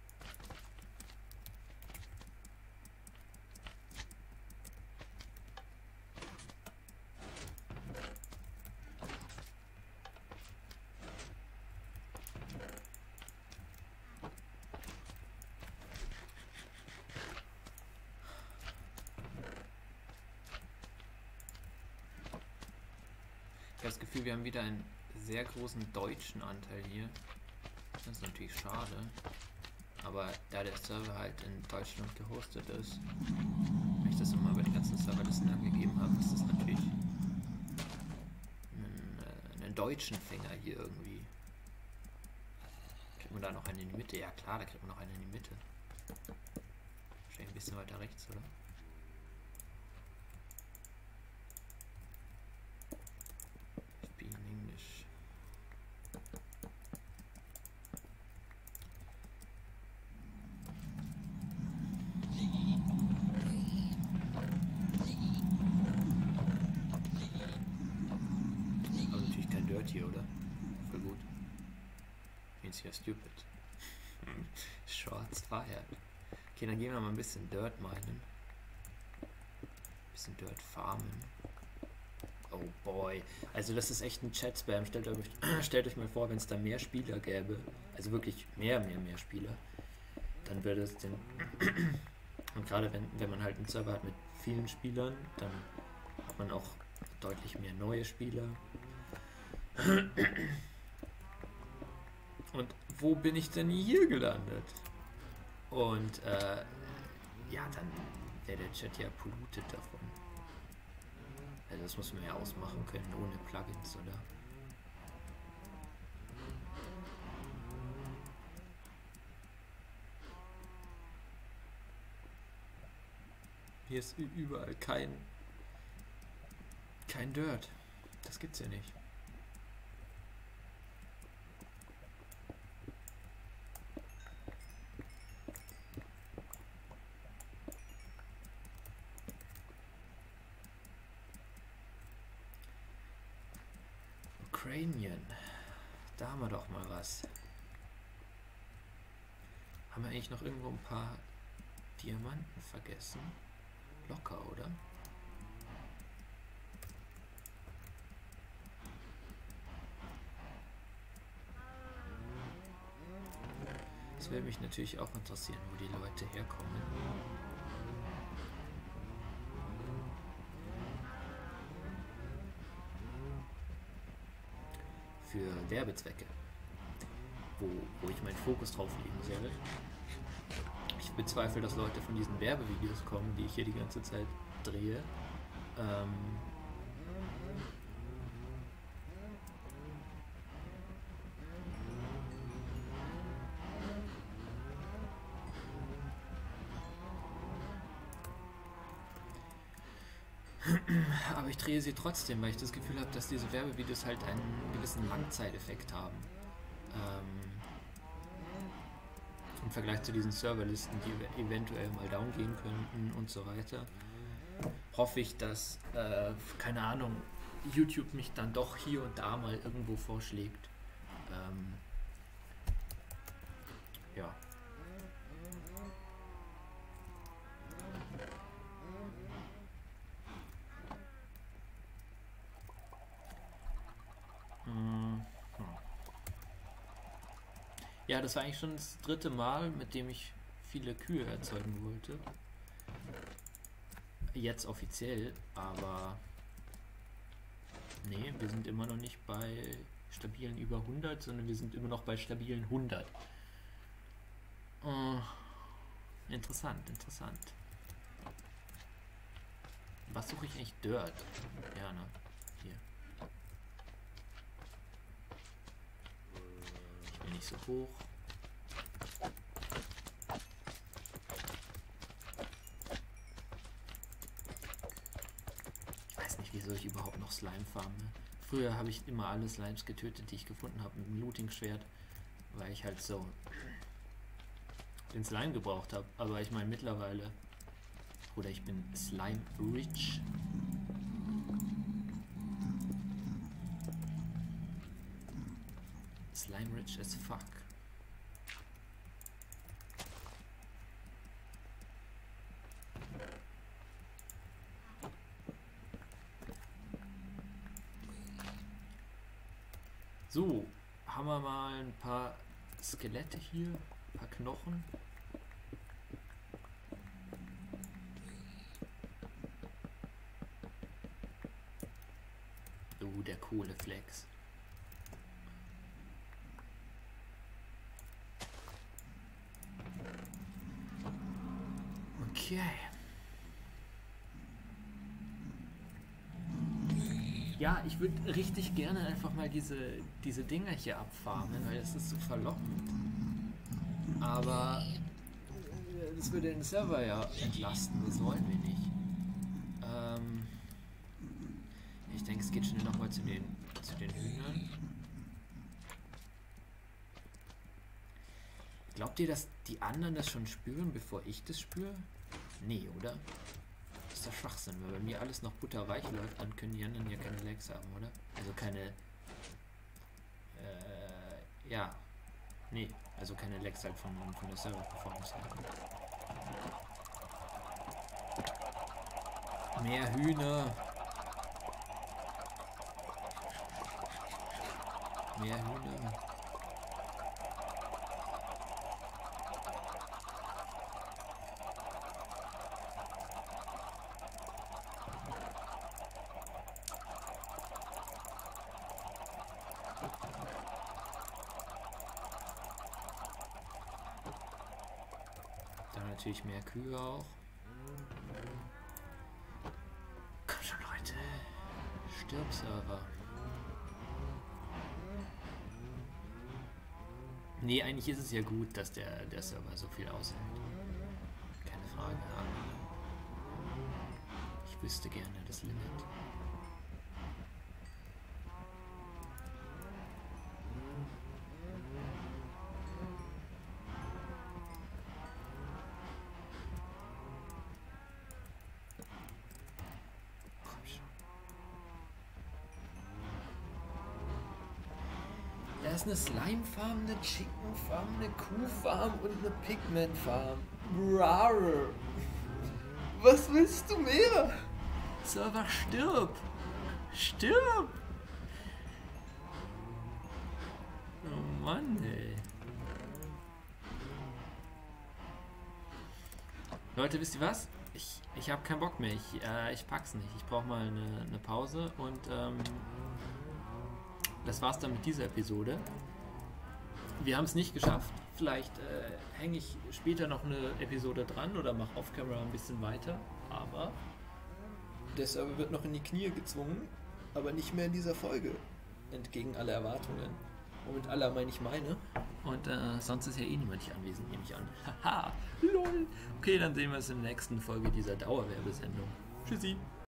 Ich habe das Gefühl, wir haben wieder einen sehr großen deutschen Anteil hier. Das ist natürlich schade. Aber da der Server halt in Deutschland gehostet ist, wenn ich das nochmal über die ganzen Serverlisten angegeben habe, ist das natürlich einen deutschen Fänger hier irgendwie. Kriegt man da noch einen in die Mitte? Ja klar, da kriegt man noch einen in die Mitte. Wahrscheinlich ein bisschen weiter rechts, oder? Hier, oder? Voll gut. Means you're stupid. Shots fired. Okay, dann gehen wir mal ein bisschen Dirt minen. Ein bisschen Dirt farmen. Oh boy. Also das ist echt ein Chat-Spam. Stellt euch mal vor, wenn es da mehr Spieler gäbe, also wirklich mehr Spieler, dann würde es den... Und gerade wenn man halt einen Server hat mit vielen Spielern, dann hat man auch deutlich mehr neue Spieler. Und wo bin ich denn hier gelandet? Und ja, dann wäre der Chat ja polluted davon. Also das muss man ja ausmachen können ohne Plugins, oder? Hier ist überall kein Dirt. Das gibt's ja nicht. Vibranium. Da haben wir doch mal was. Haben wir eigentlich noch irgendwo ein paar Diamanten vergessen? Locker, oder? Das würde mich natürlich auch interessieren, wo die Leute herkommen. Für Werbezwecke. Wo ich meinen Fokus drauf legen soll. Ich bezweifle, dass Leute von diesen Werbevideos kommen, die ich hier die ganze Zeit drehe. Aber ich drehe sie trotzdem, weil ich das Gefühl habe, dass diese Werbevideos halt einen gewissen Langzeiteffekt haben. Im Vergleich zu diesen Serverlisten, die eventuell mal down gehen könnten und so weiter, hoffe ich, dass, keine Ahnung, YouTube mich dann doch hier und da mal irgendwo vorschlägt. Ja. Ja, das war eigentlich schon das dritte Mal, mit dem ich viele Kühe erzeugen wollte. Jetzt offiziell, aber nee, wir sind immer noch nicht bei stabilen über 100, sondern wir sind immer noch bei stabilen 100. Interessant, interessant. Was suche ich eigentlich? Dirt. Ja, ne? Hier. Ich will nicht so hoch. Ich weiß nicht, wieso ich überhaupt noch Slime farme. Früher habe ich immer alle Slimes getötet, die ich gefunden habe mit dem Looting-Schwert, weil ich halt so den Slime gebraucht habe. Aber ich meine mittlerweile, oder ich bin Slime rich. Slime rich as fuck. So, haben wir mal ein paar Skelette hier, ein paar Knochen. Oh, der Kohleflex. Okay. Ja, ich würde richtig gerne einfach mal diese Dinger hier abfarmen, weil das ist so verlockend. Aber das würde den Server ja entlasten, das wollen wir nicht. Ich denke, es geht schnell nochmal zu den Hühnern. Glaubt ihr, dass die anderen das schon spüren, bevor ich das spüre? Nee, oder? Das ist doch Schwachsinn, weil bei mir alles noch butterweich läuft, dann können die anderen ja keine Lags haben, oder? Also keine... ja. Nee, also keine Lags halt von der Server-Performance her. Mehr Hühner. Mehr Hühner. Dann natürlich mehr Kühe auch. Komm schon, Leute. Stirb, Server. Nee, eigentlich ist es ja gut, dass der Server so viel aushält. Keine Frage, aber ich wüsste gerne das Limit. Komm schon. ist eine Slime-Farm, eine Chicken-Farm, eine Kuh-Farm und eine Pigment-Farm. Rar. Was willst du mehr? Server, stirb! Stirb! Oh Mann, ey. Leute, wisst ihr was? Ich habe keinen Bock mehr. Ich pack's nicht. Ich brauche mal eine Pause und das war's dann mit dieser Episode. Wir haben es nicht geschafft. Vielleicht hänge ich später noch eine Episode dran oder mache off-camera ein bisschen weiter. Aber der Server wird noch in die Knie gezwungen, aber nicht mehr in dieser Folge. Entgegen aller Erwartungen. Und mit aller meine ich meine. Und sonst ist ja eh niemand hier anwesend, nehme ich an. Haha, lol. Okay, dann sehen wir uns in der nächsten Folge dieser Dauerwerbesendung. Tschüssi.